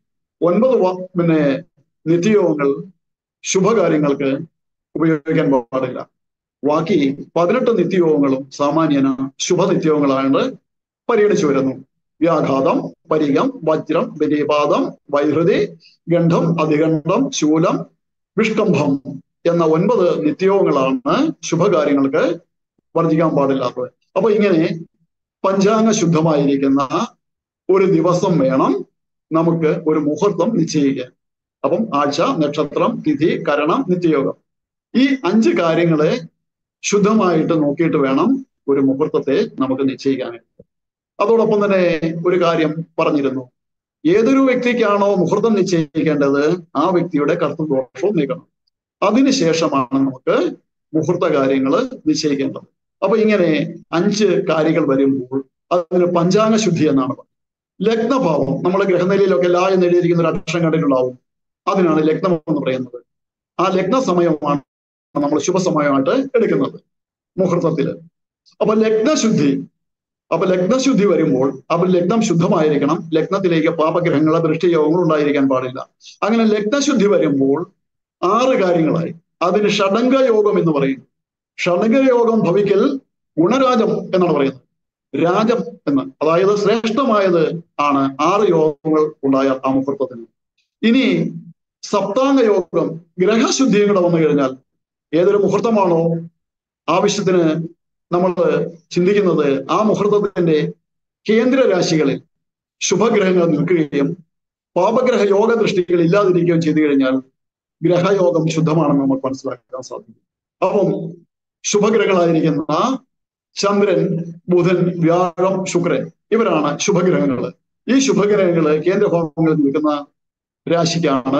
ഒൻപത് പിന്നെ നിത്യയോഗങ്ങൾ ശുഭകാര്യങ്ങൾക്ക് ഉപയോഗിക്കാൻ പാടില്ല. ബാക്കി പതിനെട്ട് നിത്യയോഗങ്ങളും സാമാന്യന ശുഭനിത്യയോഗങ്ങളാണ് പരിഗണിച്ചു വരുന്നു. വ്യാഘാതം, പരികം, വജ്രം, വ്യതിപാദം, വൈദ്യുതി, ഗണ്ഡം, അധികണ്ഠം, ശൂലം, വിഷ്കംഭം എന്ന ഒൻപത് നിത്യയോഗങ്ങളാണ് ശുഭകാര്യങ്ങൾക്ക് വർജിക്കാൻ പാടില്ലാത്തത്. അപ്പൊ ഇങ്ങനെ പഞ്ചാംഗ ശുദ്ധമായിരിക്കുന്ന ഒരു ദിവസം വേണം നമുക്ക് ഒരു മുഹൂർത്തം നിശ്ചയിക്കാൻ. അപ്പം ആഴ്ച, നക്ഷത്രം, തിഥി, കരണം, നിത്യയോഗം ഈ അഞ്ച് കാര്യങ്ങളെ ശുദ്ധമായിട്ട് നോക്കിയിട്ട് വേണം ഒരു മുഹൂർത്തത്തെ നമുക്ക് നിശ്ചയിക്കാനായിട്ട്. അതോടൊപ്പം തന്നെ ഒരു കാര്യം പറഞ്ഞിരുന്നു. ഏതൊരു വ്യക്തിക്കാണോ മുഹൂർത്തം നിശ്ചയിക്കേണ്ടത് ആ വ്യക്തിയുടെ കർത്തൃദോഷവും നീക്കണം. അതിനുശേഷമാണ് നമുക്ക് മുഹൂർത്ത കാര്യങ്ങൾ നിശ്ചയിക്കേണ്ടത്. അപ്പൊ ഇങ്ങനെ അഞ്ച് കാര്യങ്ങൾ വരുമ്പോൾ അതിന് പഞ്ചാംഗ ശുദ്ധി എന്നാണ് പറയുന്നത്. ലഗ്നഭാവം, നമ്മൾ ഗ്രഹനിലയിലൊക്കെ ലാ എന്ന് എഴുതിയിരിക്കുന്ന ഒരു അക്ഷരം കണ്ടിട്ടുണ്ടാവും. അതിനാണ് ലഗ്നം എന്ന് പറയുന്നത്. ആ ലഗ്ന സമയമാണ് നമ്മൾ ശുഭസമയമായിട്ട് എടുക്കുന്നത് മുഹൂർത്തത്തില്. അപ്പൊ ലഗ്നശുദ്ധി അപ്പൊ ലഗ്നശുദ്ധി വരുമ്പോൾ അപ്പൊ ലഗ്നം ശുദ്ധമായിരിക്കണം. ലഗ്നത്തിലേക്ക് പാപഗ്രഹങ്ങളെ ദൃഷ്ടിയോഗങ്ങൾ ഉണ്ടായിരിക്കാൻ പാടില്ല. അങ്ങനെ ലഗ്നശുദ്ധി വരുമ്പോൾ ആറ് കാര്യങ്ങളായി. അതിന് ഷഡംഗ യോഗം എന്ന് പറയും. ഷഡംഗ യോഗം ഭവിക്കൽ ഗുണരാജം എന്നാണ് പറയുന്നത്. രാജം എന്ന്, അതായത് ശ്രേഷ്ഠമായത് ആണ് ആറ് യോഗങ്ങൾ ഉണ്ടായ ആ മുഹൂർത്തത്തിന്. ഇനി സപ്താംഗ യോഗം, ഗ്രഹശുദ്ധിയും കൂടെ വന്നു കഴിഞ്ഞാൽ ഏതൊരു മുഹൂർത്തമാണോ ആവശ്യത്തിന് നമ്മൾ ചിന്തിക്കുന്നത് ആ മുഹൂർത്തത്തിന്റെ കേന്ദ്ര രാശികളിൽ ശുഭഗ്രഹങ്ങൾ നിൽക്കുകയും പാപഗ്രഹ യോഗ ദൃഷ്ടികൾ ഇല്ലാതിരിക്കുകയും ചെയ്തു കഴിഞ്ഞാൽ ഗ്രഹയോഗം ശുദ്ധമാണെന്ന് നമുക്ക് മനസ്സിലാക്കാൻ സാധിക്കും. അപ്പം ശുഭഗ്രഹങ്ങളായിരിക്കുന്ന ചന്ദ്രൻ, ബുധൻ, വ്യാഴം, ശുക്രൻ ഇവരാണ് ശുഭഗ്രഹങ്ങൾ. ഈ ശുഭഗ്രഹങ്ങൾ കേന്ദ്രഭാവങ്ങളിൽ നിൽക്കുന്ന രാശിക്കാണ്,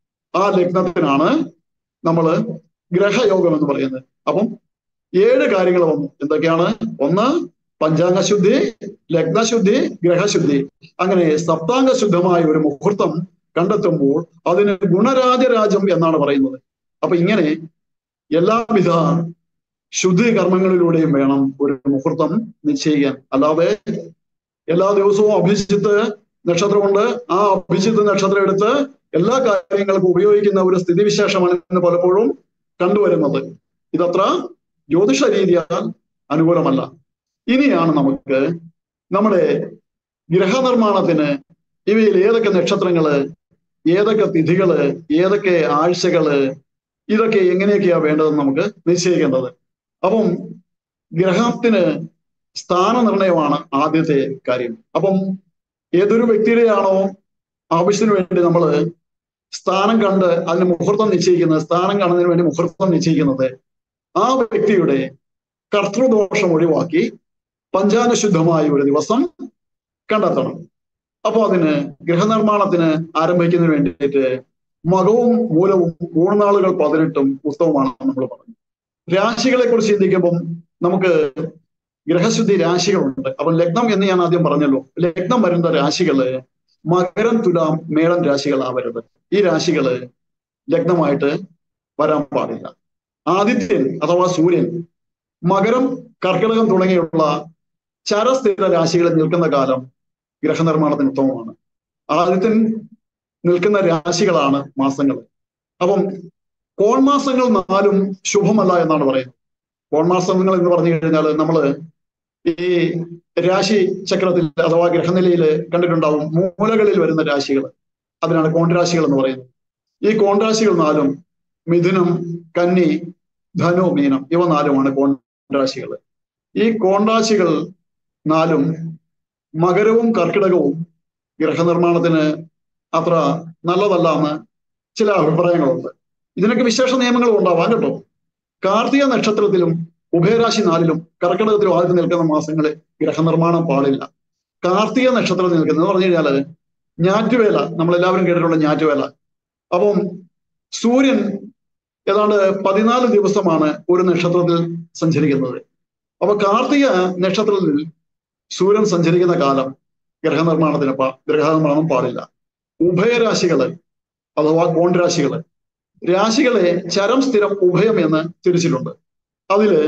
ആ ലഗ്നത്തിനാണ് നമ്മൾ ഗ്രഹയോഗം എന്ന് പറയുന്നത്. അപ്പം ഏഴ് കാര്യങ്ങൾ വന്നു. എന്തൊക്കെയാണ്? ഒന്ന് പഞ്ചാംഗശുദ്ധി, ലഗ്നശുദ്ധി, ഗ്രഹശുദ്ധി. അങ്ങനെ സപ്താംഗ ശുദ്ധമായ ഒരു മുഹൂർത്തം കണ്ടെത്തുമ്പോൾ അതിന് ഗുണരാജരാജം എന്നാണ് പറയുന്നത്. അപ്പൊ ഇങ്ങനെ എല്ലാവിധ ശുദ്ധി കർമ്മങ്ങളിലൂടെയും വേണം ഒരു മുഹൂർത്തം നിശ്ചയിക്കാൻ. അല്ലാതെ എല്ലാ ദിവസവും അഭിജിത്ത് നക്ഷത്രമുണ്ട്, ആ അഭിജിത്ത് നക്ഷത്രം എടുത്ത് എല്ലാ കാര്യങ്ങൾക്കും ഉപയോഗിക്കുന്ന ഒരു സ്ഥിതിവിശേഷമാണ് ഇന്ന് പലപ്പോഴും കണ്ടുവരുന്നത്. ഇതത്ര ജ്യോതിഷ രീതിയാൽ അനുകൂലമല്ല. ഇനിയാണ് നമുക്ക് നമ്മുടെ ഗ്രഹനിർമ്മാണത്തിന് ഇവയിൽ ഏതൊക്കെ നക്ഷത്രങ്ങള്, ഏതൊക്കെ തിഥികള്, ഏതൊക്കെ ആഴ്ചകള്, ഇതൊക്കെ എങ്ങനെയൊക്കെയാ വേണ്ടതെന്ന് നമുക്ക് നിശ്ചയിക്കേണ്ടത്. അപ്പം ഗ്രഹത്തിന് സ്ഥാനനിർണയമാണ് ആദ്യത്തെ കാര്യം. അപ്പം ഏതൊരു വ്യക്തിയുടെയാണോ ആവശ്യത്തിന് വേണ്ടി നമ്മൾ സ്ഥാനം കണ്ട് അതിന് മുഹൂർത്തം നിശ്ചയിക്കുന്നത്, സ്ഥാനം കാണുന്നതിന് വേണ്ടി മുഹൂർത്തം നിശ്ചയിക്കുന്നത്, ആ വ്യക്തിയുടെ കർത്തൃദോഷം ഒഴിവാക്കി പഞ്ചാനശുദ്ധമായ ഒരു ദിവസം കണ്ടെത്തണം. അപ്പൊ അതിന് ഗൃഹനിർമ്മാണത്തിന് ആരംഭിക്കുന്നതിന് വേണ്ടിയിട്ട് മകവും മൂലവും ഊണനാളുകൾ പതിനെട്ടും ഉത്തമമാണെന്ന് നമ്മൾ പറഞ്ഞു. രാശികളെ കുറിച്ച് ചിന്തിക്കുമ്പം നമുക്ക് ഗ്രഹശുദ്ധി രാശികളുണ്ട്. അപ്പം ലഗ്നം എന്ന് ഞാൻ ആദ്യം പറഞ്ഞല്ലോ, ലഗ്നം വരുന്ന രാശികള് മകരം, തുലാം, മേടം രാശികളാവരുത്. ഈ രാശികള് ലഗ്നമായിട്ട് വരാൻ പാടില്ല. ആദിത്യൻ അഥവാ സൂര്യൻ മകരം, കർക്കിടകം തുടങ്ങിയുള്ള ചരസ്ഥിര രാശികളിൽ നിൽക്കുന്ന കാലം ഗ്രഹനിർമ്മാണത്തിന് ഉത്തമമാണ്. ആദിത്യൻ നിൽക്കുന്ന രാശികളാണ് മാസങ്ങൾ. അപ്പം കോൺമാസങ്ങൾ നാലും ശുഭമല്ല എന്നാണ് പറയുന്നത്. കോൺമാസങ്ങൾ എന്ന് പറഞ്ഞു കഴിഞ്ഞാൽ നമ്മള് ഈ രാശി ചക്രത്തിൽ അഥവാ ഗ്രഹനിലയിൽ കണ്ടിട്ടുണ്ടാവും മൂലകളിൽ വരുന്ന രാശികൾ, അതിനാണ് കോൺരാശികൾ എന്ന് പറയുന്നത്. ഈ കോൺരാശികൾ നാലും മിഥുനം, കന്നി, ധനു, മീനം ഇവ നാലുമാണ് കോൺരാശികൾ. ഈ കോൺരാശികൾ നാലും മകരവും കർക്കിടകവും ഗ്രഹനിർമ്മാണത്തിന് അത്ര നല്ലതല്ല എന്ന് ചില അഭിപ്രായങ്ങളുണ്ട്. ഇതിനൊക്കെ വിശേഷ നിയമങ്ങളും ഉണ്ടാവാം കേട്ടോ. കാർത്തിക നക്ഷത്രത്തിലും ഉഭയരാശി നാലിലും കർക്കിടകത്തിലും ആദ്യം നിൽക്കുന്ന മാസങ്ങളിൽ ഗ്രഹനിർമ്മാണം പാടില്ല. കാർത്തിക നക്ഷത്രത്തിൽ നിൽക്കുന്നത് എന്ന് പറഞ്ഞു കഴിഞ്ഞാല് ഞാറ്റുവേല, നമ്മളെല്ലാവരും കേട്ടിട്ടുള്ള ഞാറ്റുവേല. അപ്പം സൂര്യൻ ഏതാണ്ട് പതിനാല് ദിവസമാണ് ഒരു നക്ഷത്രത്തിൽ സഞ്ചരിക്കുന്നത്. അപ്പൊ കാർത്തിക നക്ഷത്രത്തിൽ സൂര്യൻ സഞ്ചരിക്കുന്ന കാലം ഗ്രഹനിർമ്മാണത്തിന് പാ ഗ്രഹനിർമ്മാണം പാടില്ല. ഉഭയരാശികള് അഥവാ കോൺരാശികള്, രാശികളെ ചരം, സ്ഥിരം, ഉഭയം എന്ന് തിരിച്ചിട്ടുണ്ട്. അതില്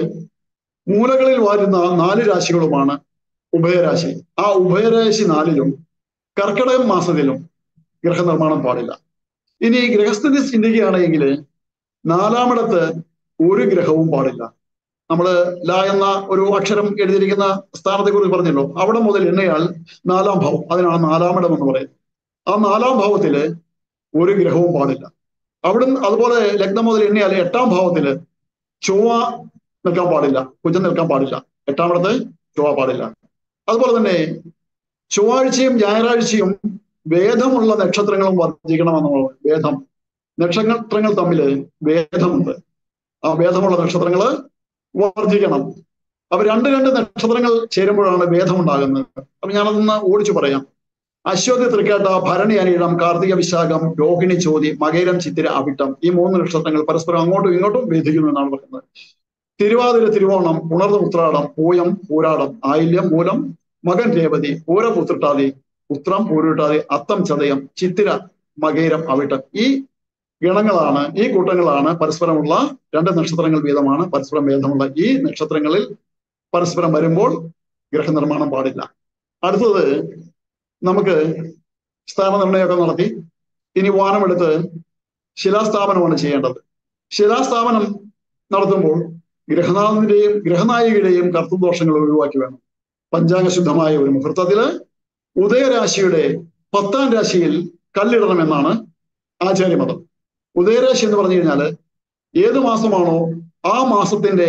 മൂലകളിൽ വരുന്ന നാല് രാശികളുമാണ് ഉഭയരാശി. ആ ഉഭയരാശി നാലിലും കർക്കിടകം മാസത്തിലും ഗ്രഹനിർമ്മാണം പാടില്ല. ഇനി ഗ്രഹസ്ഥിതി ചിന്തിക്കുകയാണെങ്കിൽ നാലാമിടത്ത് ഒരു ഗ്രഹവും പാടില്ല. നമ്മള് ല എന്ന ഒരു അക്ഷരം എഴുതിയിരിക്കുന്ന സ്ഥാനത്തെ കുറിച്ച് പറഞ്ഞല്ലോ, അവിടെ മുതൽ എണ്ണയാൽ നാലാം ഭാവം, അതിനാണ് നാലാമിടം എന്ന് പറയുന്നത്. ആ നാലാം ഭാവത്തില് ഒരു ഗ്രഹവും പാടില്ല. അവിടുന്ന് അതുപോലെ ലഗ്നം മുതൽ എണ്ണിയാൽ എട്ടാം ഭാവത്തില് ചൊവ്വ നിൽക്കാൻ പാടില്ല, കുജൻ നിൽക്കാൻ പാടില്ല. എട്ടാമിടത്ത് ചൊവ്വ പാടില്ല. അതുപോലെ തന്നെ ചൊവ്വാഴ്ചയും ഞായറാഴ്ചയും വേദമുള്ള നക്ഷത്രങ്ങളും വർദ്ധിക്കണമെന്ന്. വേദം നക്ഷത്രങ്ങൾ തമ്മിൽ വേദമുണ്ട്. ആ വേദമുള്ള നക്ഷത്രങ്ങള് വർദ്ധിക്കണം. അപ്പൊ രണ്ട് രണ്ട് നക്ഷത്രങ്ങൾ ചേരുമ്പോഴാണ് വേദം ഉണ്ടാകുന്നത്. അപ്പൊ ഞാനതൊന്ന് ഓടിച്ചു പറയാം. അശ്വതി, തൃക്കേട്ട, ഭരണി, അനിഴം, കാർത്തിക, വിശാഖം, രോഹിണി, ചോതി, മകേരം, ചിത്തിര, അവിട്ടം ഈ മൂന്ന് നക്ഷത്രങ്ങൾ പരസ്പരം അങ്ങോട്ടും ഇങ്ങോട്ടും വേദിക്കുന്നു എന്നാണ് പറയുന്നത്. തിരുവാതിര, തിരുവോണം, ഉണർന്ന ഉത്രാടം, പൂയം, പൂരാടം, ആയില്യം, മൂലം, മകൻ, രേവതി, പൂരം, ഉത്രട്ടാതി, ഉത്രം, പൂരുട്ടാതി, അത്തം, ചതയം, ചിത്തിര, മകേരം, അവിട്ടം ഈ ഗണങ്ങളാണ്, ഈ കൂട്ടങ്ങളാണ് പരസ്പരമുള്ള രണ്ട് നക്ഷത്രങ്ങൾ വീതമാണ് പരസ്പരം ഭേദമുള്ള. ഈ നക്ഷത്രങ്ങളിൽ പരസ്പരം വരുമ്പോൾ ഗ്രഹനിർമ്മാണം പാടില്ല. അടുത്തത് നമുക്ക് സ്ഥാനനിർണയമൊക്കെ നടത്തി ഇനി വാനമെടുത്ത് ശിലാസ്ഥാപനമാണ് ചെയ്യേണ്ടത്. ശിലാസ്ഥാപനം നടത്തുമ്പോൾ ഗ്രഹനാഥന്റെയും ഗ്രഹനായികയുടെയും കർത്തൃദോഷങ്ങൾ ഒഴിവാക്കി വേണം. പഞ്ചാംഗശുദ്ധമായ ഒരു മുഹൂർത്തത്തില് ഉദയരാശിയുടെ പത്താം രാശിയിൽ കല്ലിടണമെന്നാണ് ആചാര്യമതം. ഉദയരാശി എന്ന് പറഞ്ഞു കഴിഞ്ഞാൽ ഏത് മാസമാണോ ആ മാസത്തിന്റെ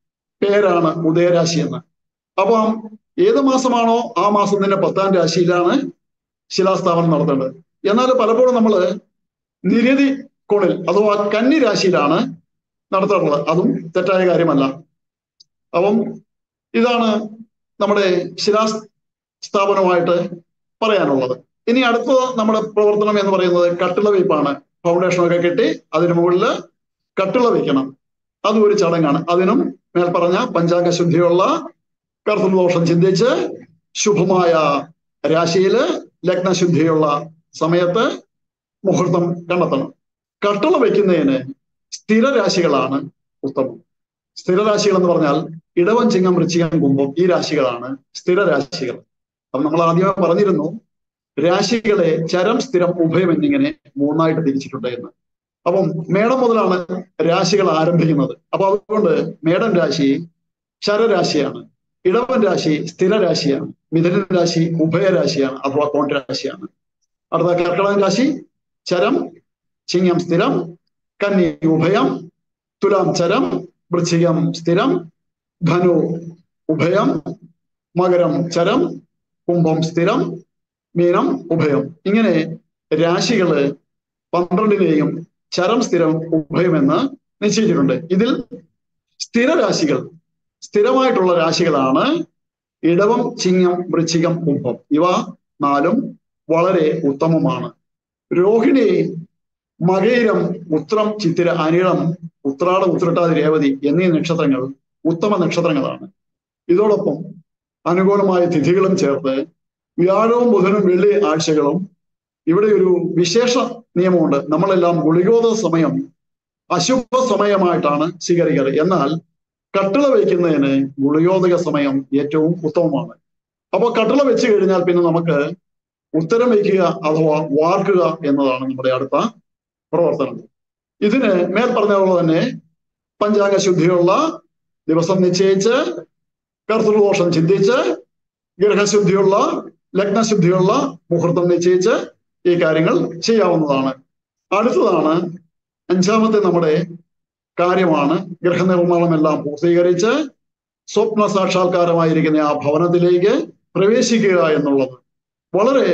പേരാണ് ഉദയരാശി എന്ന്. അപ്പം ഏത് മാസമാണോ ആ മാസത്തിന്റെ പത്താം രാശിയിലാണ് ശിലാസ്ഥാപനം നടത്തേണ്ടത്. എന്നാൽ പലപ്പോഴും നമ്മൾ നിര്യതി കോണിൽ അഥവാ കന്നി രാശിയിലാണ് നടത്താറുള്ളത്. അതും തെറ്റായ കാര്യമല്ല. അപ്പം ഇതാണ് നമ്മുടെ ശിലാസ്ഥാപനമായിട്ട് പറയാനുള്ളത്. ഇനി അടുത്ത നമ്മുടെ പ്രവർത്തനം എന്ന് പറയുന്നത് കട്ടിള വയ്പ്പാണ്. ഫൗണ്ടേഷനൊക്കെ കെട്ടി അതിന് മുകളിൽ കട്ടിള വയ്ക്കണം. അതും ഒരു ചടങ്ങാണ്. അതിനും മേൽപ്പറഞ്ഞ പഞ്ചാംഗ ശുദ്ധിയുള്ള കർത്തൃദോഷം ചിന്തിച്ച് ശുഭമായ രാശിയില് ലഗ്നശുദ്ധിയുള്ള സമയത്ത് മുഹൂർത്തം കണ്ടെത്തണം. കട്ടിള വയ്ക്കുന്നതിന് സ്ഥിരരാശികളാണ് ഉത്തമം. സ്ഥിരരാശികൾ എന്ന് പറഞ്ഞാൽ ഇടവം, ചിങ്ങം, വൃശ്ചികം, കുംഭം ഈ രാശികളാണ് സ്ഥിരരാശികൾ. അപ്പൊ നമ്മൾ ആദ്യമേ പറഞ്ഞിരുന്നു രാശികളെ ചരം, സ്ഥിരം, ഉഭയം എന്നിങ്ങനെ മൂന്നായിട്ട് തിരിച്ചിട്ടുണ്ട് എന്ന്. അപ്പം മേടം മുതലാണ് രാശികൾ ആരംഭിക്കുന്നത്. അപ്പൊ അതുകൊണ്ട് മേടം രാശി ചരരാശിയാണ്, ഇടവൻ രാശി സ്ഥിരരാശിയാണ്, മിഥുന രാശി ഉഭയരാശിയാണ് അഥവാ കോൺരാശിയാണ്. അടുത്ത കർക്കിടകം രാശി ചരം, ചിങ്ങം സ്ഥിരം, കന്നി ഉഭയം, തുലാം ചരം, വൃശ്ചികം സ്ഥിരം, ധനു ഉഭയം, മകരം ചരം, കുംഭം സ്ഥിരം, മീനം ഉഭയം. ഇങ്ങനെ രാശികള് പന്ത്രണ്ടിനെയും ചരം, സ്ഥിരം, ഉഭയം എന്ന് നിശ്ചയിച്ചിട്ടുണ്ട്. ഇതിൽ സ്ഥിരരാശികൾ, സ്ഥിരമായിട്ടുള്ള രാശികളാണ് ഇടവം, ചിങ്ങം, വൃശ്ചികം, കുംഭം. ഇവ നാലും വളരെ ഉത്തമമാണ്. രോഹിണി, മകയിരം, ഉത്രം, ചിത്തിര, അനിഴം, ഉത്രാട, ഉത്രട്ടാതി, രേവതി എന്നീ നക്ഷത്രങ്ങൾ ഉത്തമ നക്ഷത്രങ്ങളാണ്. ഇതോടൊപ്പം അനുകൂലമായ തിഥികളും ചേർത്ത് വ്യാഴവും ബുധനും വെള്ളി ആഴ്ചകളും ഇവിടെ ഒരു വിശേഷ നിയമമുണ്ട്. നമ്മളെല്ലാം ഗുളികോദ സമയം അശുഭ സമയമായിട്ടാണ് സ്വീകരിക്കാറ്. എന്നാൽ കട്ടിള വയ്ക്കുന്നതിന് ഗുളികോദക സമയം ഏറ്റവും ഉത്തമമാണ്. അപ്പോൾ കട്ടിള വെച്ച് കഴിഞ്ഞാൽ പിന്നെ നമുക്ക് ഉത്തരം വയ്ക്കുക അഥവാ വാർക്കുക എന്നതാണ് നമ്മുടെ അടുത്ത പ്രവർത്തനം. ഇതിന് മേൽ പറഞ്ഞതുപോലെ തന്നെ പഞ്ചാംഗ ശുദ്ധിയുള്ള ദിവസം നിശ്ചയിച്ച്, കർത്തൃദോഷം ചിന്തിച്ച്, ഗ്രഹശുദ്ധിയുള്ള ലഗ്നശുദ്ധിയുള്ള മുഹൂർത്തം നിശ്ചയിച്ച് ഈ കാര്യങ്ങൾ ചെയ്യാവുന്നതാണ്. അടുത്തതാണ് അഞ്ചാമത്തെ നമ്മുടെ കാര്യമാണ് ഗൃഹനിർമ്മാണമെല്ലാം പൂർത്തീകരിച്ച് സ്വപ്ന സാക്ഷാത്കാരമായിരിക്കുന്ന ആ ഭവനത്തിലേക്ക് പ്രവേശിക്കുക എന്നുള്ളത്. വളരെ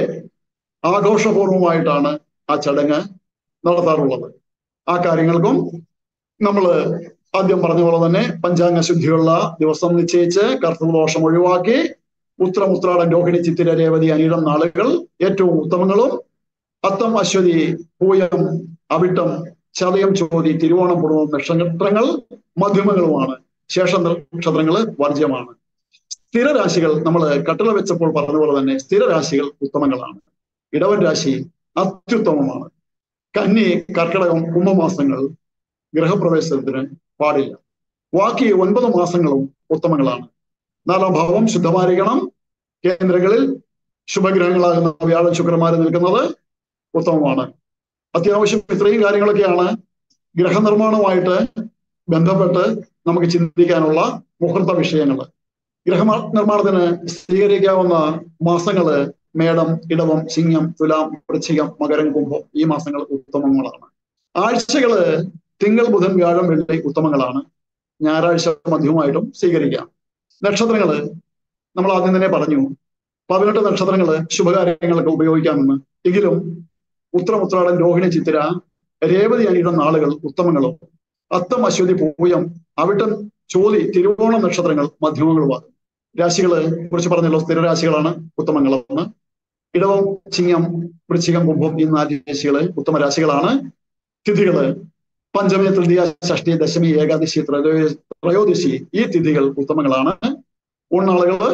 ആഘോഷപൂർവമായിട്ടാണ് ആ ചടങ്ങ് നടത്താറുള്ളത്. ആ കാര്യങ്ങൾക്കും നമ്മൾ ആദ്യം പറഞ്ഞ പോലെ തന്നെ പഞ്ചാംഗ ശുദ്ധിയുള്ള ദിവസം നിശ്ചയിച്ച് കർത്തൃദോഷം ഒഴിവാക്കി ഉത്രം, ഉത്രാടം, രോഹിണി, ചിത്തിര, രേവതി, അനിഴം നാളുകൾ ഏറ്റവും ഉത്തമങ്ങളും, അത്തം, അശ്വതി, പൂയം, അവിട്ടം, ചതയം, ചോതി, തിരുവോണം, പുണർദം നക്ഷത്രങ്ങൾ മധ്യമങ്ങളുമാണ്. ശേഷ നക്ഷത്രങ്ങൾ വർജ്യമാണ്. സ്ഥിരരാശികൾ നമ്മൾ കട്ടിള വെച്ചപ്പോൾ പറഞ്ഞതുപോലെ തന്നെ സ്ഥിരരാശികൾ ഉത്തമങ്ങളാണ്. ഇടവൻ രാശി അത്യുത്തമമാണ്. കന്നി, കർക്കിടകം, കുംഭമാസങ്ങൾ ഗൃഹപ്രവേശനത്തിന് പാടില്ല. ബാക്കി ഒൻപത് മാസങ്ങളും ഉത്തമങ്ങളാണ്. നാലാം ഭാവം ശുദ്ധമായിരിക്കണം. കേന്ദ്രങ്ങളിൽ ശുഭഗ്രഹങ്ങളാകുന്ന വ്യാഴം, ശുക്രന്മാർ നിൽക്കുന്നത് ഉത്തമമാണ്. അത്യാവശ്യം ഇത്രയും കാര്യങ്ങളൊക്കെയാണ് ഗൃഹനിർമ്മാണവുമായിട്ട് ബന്ധപ്പെട്ട് നമുക്ക് ചിന്തിക്കാനുള്ള മുഹൂർത്ത വിഷയങ്ങൾ. ഗൃഹ നിർമ്മാണത്തിന് സ്വീകരിക്കാവുന്ന മാസങ്ങള് മേടം, ഇടവം, ചിങ്ങം, തുലാം, വൃശ്ചികം, മകരം, കുംഭം ഈ മാസങ്ങൾ ഉത്തമങ്ങളാണ്. ആഴ്ചകള് തിങ്കൾ, ബുധൻ, വ്യാഴം, വെള്ളി ഉത്തമങ്ങളാണ്. ഞായറാഴ്ച മധ്യവുമായിട്ടും സ്വീകരിക്കാം. നക്ഷത്രങ്ങള് നമ്മൾ ആദ്യം തന്നെ പറഞ്ഞു, പതിനെട്ട് നക്ഷത്രങ്ങള് ശുഭകാര്യങ്ങൾക്ക് ഉപയോഗിക്കാമെന്ന്. എങ്കിലും ഉത്രം, ഉത്രാടൻ, രോഹിണി, ചിത്തിര, രേവതി, അനിഴം നാളുകൾ ഉത്തമങ്ങളും, അത്തം, അശ്വതി, പൂയം, അവിട്ടം, ചോതി, തിരുവോണം നക്ഷത്രങ്ങൾ മധ്യമങ്ങളുമാണ്. രാശികള് കുറിച്ച് പറഞ്ഞല്ലോ, സ്ഥിരരാശികളാണ് ഉത്തമങ്ങളെന്ന്. ഇടവം, ചിങ്ങം, വൃശ്ചികം, കുംഭം ഈ നാല് രാശികള് ഉത്തമ രാശികളാണ്. തിഥികള് പഞ്ചമി, തൃതീയ, ഷഷ്ടി, ദശമി, ഏകാദശി, ത്രയോദശി ത്രയോദശി ഈ തിഥികൾ ഉത്തമങ്ങളാണ്. ഊണാളുകള്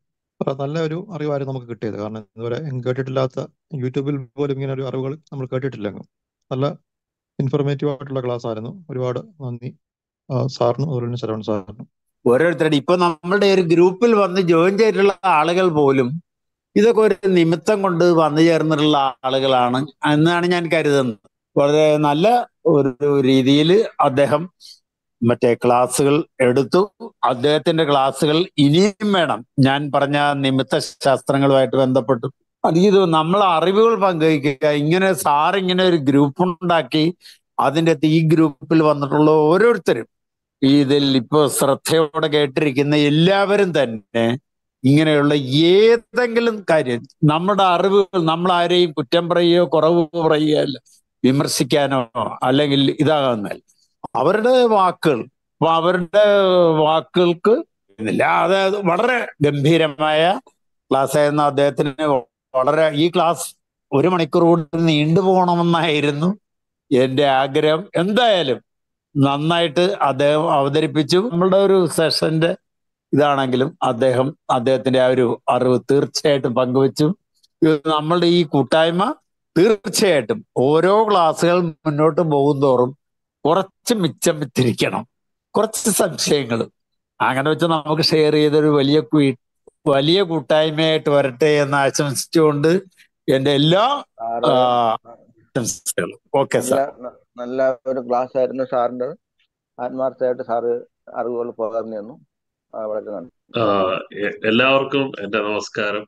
നല്ല ഒരു അറിവായിരുന്നു നമുക്ക് കിട്ടിയത്. കാരണം ഇതുവരെ കേട്ടിട്ടില്ലാത്ത, യൂട്യൂബിൽ പോലും ഇങ്ങനെ ഒരു അറിവുകൾ നമ്മൾ കേട്ടിട്ടില്ല. നല്ല ഇൻഫോർമേറ്റീവ് ആയിട്ടുള്ള ക്ലാസ് ആയിരുന്നു. ഒരുപാട് നന്ദി സാറിനും അതുപോലെ തന്നെ ശരവൺ സാറിനും. ഓരോരുത്തരുടെ ഇപ്പൊ നമ്മളുടെ ഒരു ഗ്രൂപ്പിൽ വന്ന് ജോയിൻ ചെയ്തിട്ടുള്ള ആളുകൾ പോലും ഇതൊക്കെ ഒരു നിമിത്തം കൊണ്ട് വന്നു ചേർന്നിട്ടുള്ള ആളുകളാണ് എന്നാണ് ഞാൻ കരുതുന്നത്. വളരെ നല്ല ഒരു രീതിയിൽ അദ്ദേഹം മറ്റേ ക്ലാസ്സുകൾ എടുത്തു. അദ്ദേഹത്തിന്റെ ക്ലാസ്സുകൾ ഇനിയും വേണം. ഞാൻ പറഞ്ഞ നിമിത്ത ശാസ്ത്രങ്ങളുമായിട്ട് ബന്ധപ്പെട്ടു ഇത് നമ്മൾ അറിവുകൾ പങ്കുവയ്ക്കുക. ഇങ്ങനെ സാർ ഇങ്ങനെ ഒരു ഗ്രൂപ്പ് ഉണ്ടാക്കി അതിൻ്റെ ഈ ഗ്രൂപ്പിൽ വന്നിട്ടുള്ള ഓരോരുത്തരും ഇതിൽ ഇപ്പൊ ശ്രദ്ധയോടെ കേട്ടിരിക്കുന്ന എല്ലാവരും തന്നെ ഇങ്ങനെയുള്ള ഏതെങ്കിലും കാര്യം നമ്മുടെ അറിവുകൾ, നമ്മൾ ആരെയും കുറ്റം പറയുകയോ കുറവ് പറയുകയോ അല്ല, വിമർശിക്കാനോ അല്ലെങ്കിൽ ഇതാകുന്നല്ല. അവരുടെ വാക്കുകൾ അപ്പൊ അവരുടെ വാക്കുകൾക്ക് ഇല്ല. അതായത് വളരെ ഗംഭീരമായ ക്ലാസ് ആയിരുന്നു. അദ്ദേഹത്തിന് വളരെ ഈ ക്ലാസ് ഒരു മണിക്കൂർ കൂടി നീണ്ടുപോകണമെന്നായിരുന്നു എൻ്റെ ആഗ്രഹം. എന്തായാലും നന്നായിട്ട് അദ്ദേഹം അവതരിപ്പിച്ചു. നമ്മളുടെ ഒരു സെഷന്റെ ഇതാണെങ്കിലും അദ്ദേഹം അദ്ദേഹത്തിന്റെ ആ ഒരു അറിവ് തീർച്ചയായിട്ടും പങ്കുവച്ചു. നമ്മളുടെ ഈ കൂട്ടായ്മ തീർച്ചയായിട്ടും ഓരോ ക്ലാസ്സുകൾ മുന്നോട്ട് പോകുന്തോറും കുറച്ച് മിച്ചം വിത്തിരിക്കണം. കുറച്ച് സംശയങ്ങൾ അങ്ങനെ വെച്ച് നമുക്ക് ഷെയർ ചെയ്തൊരു വലിയ കു- വലിയ കൂട്ടായ്മയായിട്ട് വരട്ടെ എന്ന് ആശംസിച്ചുകൊണ്ട് എൻ്റെ എല്ലാ സാറ് ആശംസകളും. ഓക്കെ നല്ല സാർ. ന- നല്ല ഒരു ക്ലാസ് ആയിരുന്നു സാറിന്റെ. ആത്മാർത്ഥമായിട്ട് സാറ് അറിവുകൾ പകർന്നു തന്നു. ആ, വളരെ നന്ദി. ആ, എ- എല്ലാവർക്കും എൻ്റെ നമസ്കാരം.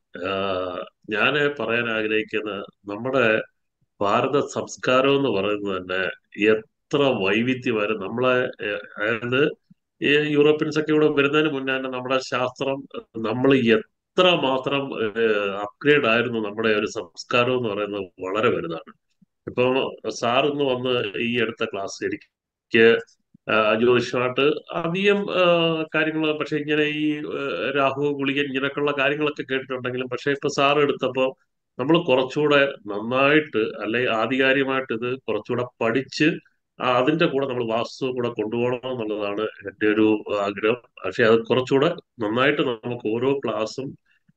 ഞാൻ പറയാൻ ആഗ്രഹിക്കുന്ന നമ്മുടെ ഭാരത സംസ്കാരം എന്ന് പറയുന്നത് തന്നെ എത്ര വൈവിധ്യമായിരുന്നു. നമ്മളെ ഏ, അതായത് ഈ യൂറോപ്യൻസ് ഒക്കെ ഇവിടെ വരുന്നതിന് മുന്നേ തന്നെ നമ്മുടെ ശാസ്ത്രം നമ്മൾ എത്ര മാത്രം അപ്ഗ്രേഡ് ആയിരുന്നു. നമ്മുടെ ഒരു സംസ്കാരം എന്ന് പറയുന്നത് വളരെ വലുതാണ്. ഇപ്പൊ സാർ ഇന്ന് വന്ന് ഈ അടുത്ത ക്ലാസ് എനിക്ക് ആ, ജ്യോതിഷമായിട്ട് അധികം കാര്യങ്ങൾ, പക്ഷെ ഇങ്ങനെ ഈ ആ, രാഹു ഗുളികൻ ഇങ്ങനെയൊക്കെയുള്ള കാര്യങ്ങളൊക്കെ കേട്ടിട്ടുണ്ടെങ്കിലും, പക്ഷെ ഇപ്പൊ സാർ എടുത്തപ്പോൾ നമ്മൾ കുറച്ചുകൂടെ നന്നായിട്ട് അല്ലെ ആധികാരികമായിട്ട് ഇത് കുറച്ചുകൂടെ പഠിച്ച് ആ, അതിന്റെ കൂടെ നമ്മൾ വാസ്തു കൂടെ കൊണ്ടുപോകണം എന്നുള്ളതാണ് എൻ്റെ ഒരു ആഗ്രഹം. പക്ഷെ അത് കുറച്ചുകൂടെ നന്നായിട്ട് നമുക്ക് ഓരോ ക്ലാസ്സും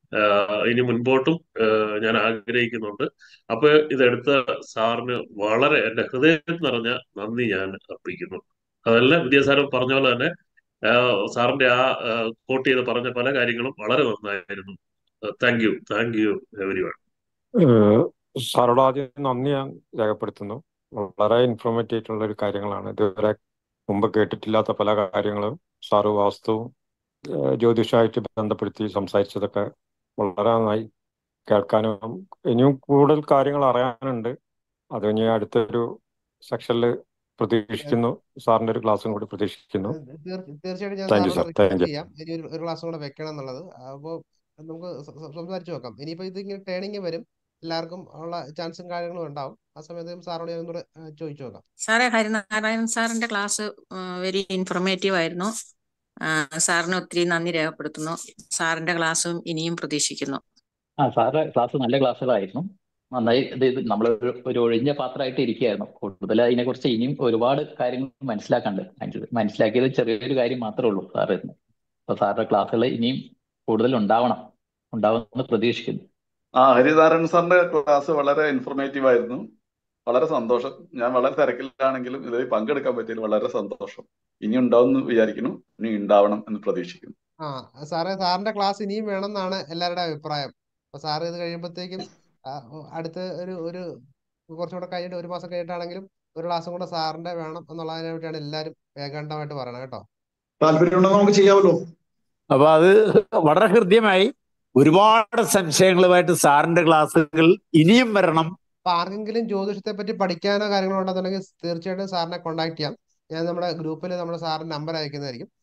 ഇനി മുൻപോട്ടും ആ, ഞാൻ ആഗ്രഹിക്കുന്നുണ്ട്. അപ്പൊ ഇതെടുത്ത സാറിന് വളരെ എൻ്റെ ഹൃദയം നിറഞ്ഞ നന്ദി ഞാൻ അർപ്പിക്കുന്നു. അതല്ല, വിദ്യാസാരം പറഞ്ഞ പോലെ തന്നെ ആ, സാറിന്റെ ആ കോട്ട് ചെയ്ത് പറഞ്ഞ പല കാര്യങ്ങളും വളരെ നന്നായിരുന്നു. Thank you thank you everyone. ഏഹ് സാറോട് ആദ്യം നന്ദി ഞാൻ രേഖപ്പെടുത്തുന്നു. വളരെ ഇൻഫോർമേറ്റീവ് ആയിട്ടുള്ള ഒരു കാര്യങ്ങളാണ്. ഇതുവരെ മുമ്പ് കേട്ടിട്ടില്ലാത്ത പല കാര്യങ്ങളും സാറ് വാസ്തുവും ഏഹ് ജ്യോതിഷമായിട്ട് ബന്ധപ്പെടുത്തി സംസാരിച്ചതൊക്കെ വളരെ നന്നായി. കേൾക്കാനും ഇനിയും കൂടുതൽ കാര്യങ്ങൾ അറിയാനുണ്ട്. അത് ഇനി അടുത്തൊരു സെക്ഷനിൽ പ്രതീക്ഷിക്കുന്നു. സാറിന്റെ ഒരു ക്ലാസ്സും കൂടി പ്രതീക്ഷിക്കുന്നു. തീർ- തീർച്ചയായിട്ടും ഞാൻ താങ്ക് യു സാറിനോട് സാർ. Thank request you. ചെയ്യാം ഇനി ഒരു ഒരു ക്ലാസ് കൂടെ വെക്കണം എന്നുള്ളത്. അപ്പോൾ നമുക്ക് സ- സ- സംസാരിച്ച് നോക്കാം. ഇനിയിപ്പോൾ ഇതിങ്ങനെ ട്രെയിനിങ് വരും, എല്ലാവർക്കും ഉള്ള ചാൻസും കാര്യങ്ങളും ഉണ്ടാവും. ആ സമയത്ത് സാറോട് ഞാൻ ഒന്നുകൂടെ ആ, ചോദിച്ചു നോക്കാം. സാറേ, ഹരിനാരായണൻ സാറിന്റെ ക്ലാസ് വെരി ഇൻഫോർമേറ്റീവ് ആയിരുന്നു. ആ, സാറിന് ഒത്തിരി നന്ദി രേഖപ്പെടുത്തുന്നു. സാറിന്റെ ക്ലാസ്സും ഇനിയും പ്രതീക്ഷിക്കുന്നു. ആ സാറ് ക്ലാസ് നല്ല ക്ലാസ്സുകളായിരുന്നു. നന്നായി ഇത് ഇത് നമ്മൾ ഒരു ഒഴിഞ്ഞ പാത്രമായിട്ട് ഇരിക്കുകയായിരുന്നു. കൂടുതൽ അതിനെക്കുറിച്ച് ഇനിയും ഒരുപാട് കാര്യങ്ങൾ മനസ്സിലാക്കാണ്ട്. മനസ്സി- മനസ്സിലാക്കിയത് ചെറിയൊരു കാര്യം മാത്രമേ ഉള്ളൂ സാറ് ഇന്ന്. അപ്പൊ സാറിന്റെ ക്ലാസ്സുകൾ ഇനിയും കൂടുതൽ ഉണ്ടാവണം ഉണ്ടാവുമെന്ന് പ്രതീക്ഷിക്കുന്നു. ആ ഹരിനാരായണൻ സാറിന്റെ ക്ലാസ് വളരെ ഇൻഫോർമേറ്റീവ് ആയിരുന്നു. വളരെ സന്തോഷം. ഞാൻ വളരെ തിരക്കിലാണെങ്കിലും ഇതിൽ പങ്കെടുക്കാൻ പറ്റിയതിൽ വളരെ സന്തോഷം. ഇനി ഉണ്ടാവും എന്ന് വിചാരിക്കുന്നു. ഇനി ഉണ്ടാവണം എന്ന് പ്രതീക്ഷിക്കുന്നു. ആ സാറേ, സാറിന്റെ ക്ലാസ് ഇനിയും വേണം എന്നാണ് എല്ലാവരുടെ അഭിപ്രായം. അപ്പൊ സാറ് ഇത് കഴിയുമ്പോഴത്തേക്കും ആ, അടുത്ത ഒരു ഒരു കുറച്ചുകൂടെ കഴിഞ്ഞിട്ട് ഒരു മാസം കഴിഞ്ഞിട്ടാണെങ്കിലും ഒരു ക്ലാസ്സും കൂടെ സാറിന്റെ വേണം എന്നുള്ളതിനെ പറ്റിയാണ് എല്ലാവരും ഏകാണ്ടമായിട്ട് പറയണം കേട്ടോ. താല്പര്യമുണ്ടെങ്കിൽ നമുക്ക് ചെയ്യാമല്ലോ. അപ്പൊ അത് വളരെ ഹൃദ്യമായി. ഒരുപാട് സംശയങ്ങളുമായിട്ട് സാറിന്റെ ക്ലാസ്സുകൾ ഇനിയും വരണം. അപ്പൊ ആർക്കെങ്കിലും ജ്യോതിഷത്തെ പറ്റി പഠിക്കാനോ കാര്യങ്ങളോ ഉണ്ടെന്നുണ്ടെങ്കിൽ തീർച്ചയായിട്ടും സാറിനെ കോൺടാക്ട് ചെയ്യാം. ഞാൻ നമ്മുടെ ഗ്രൂപ്പിൽ നമ്മുടെ സാറിന്റെ നമ്പർ അയക്കുന്നതായിരിക്കും.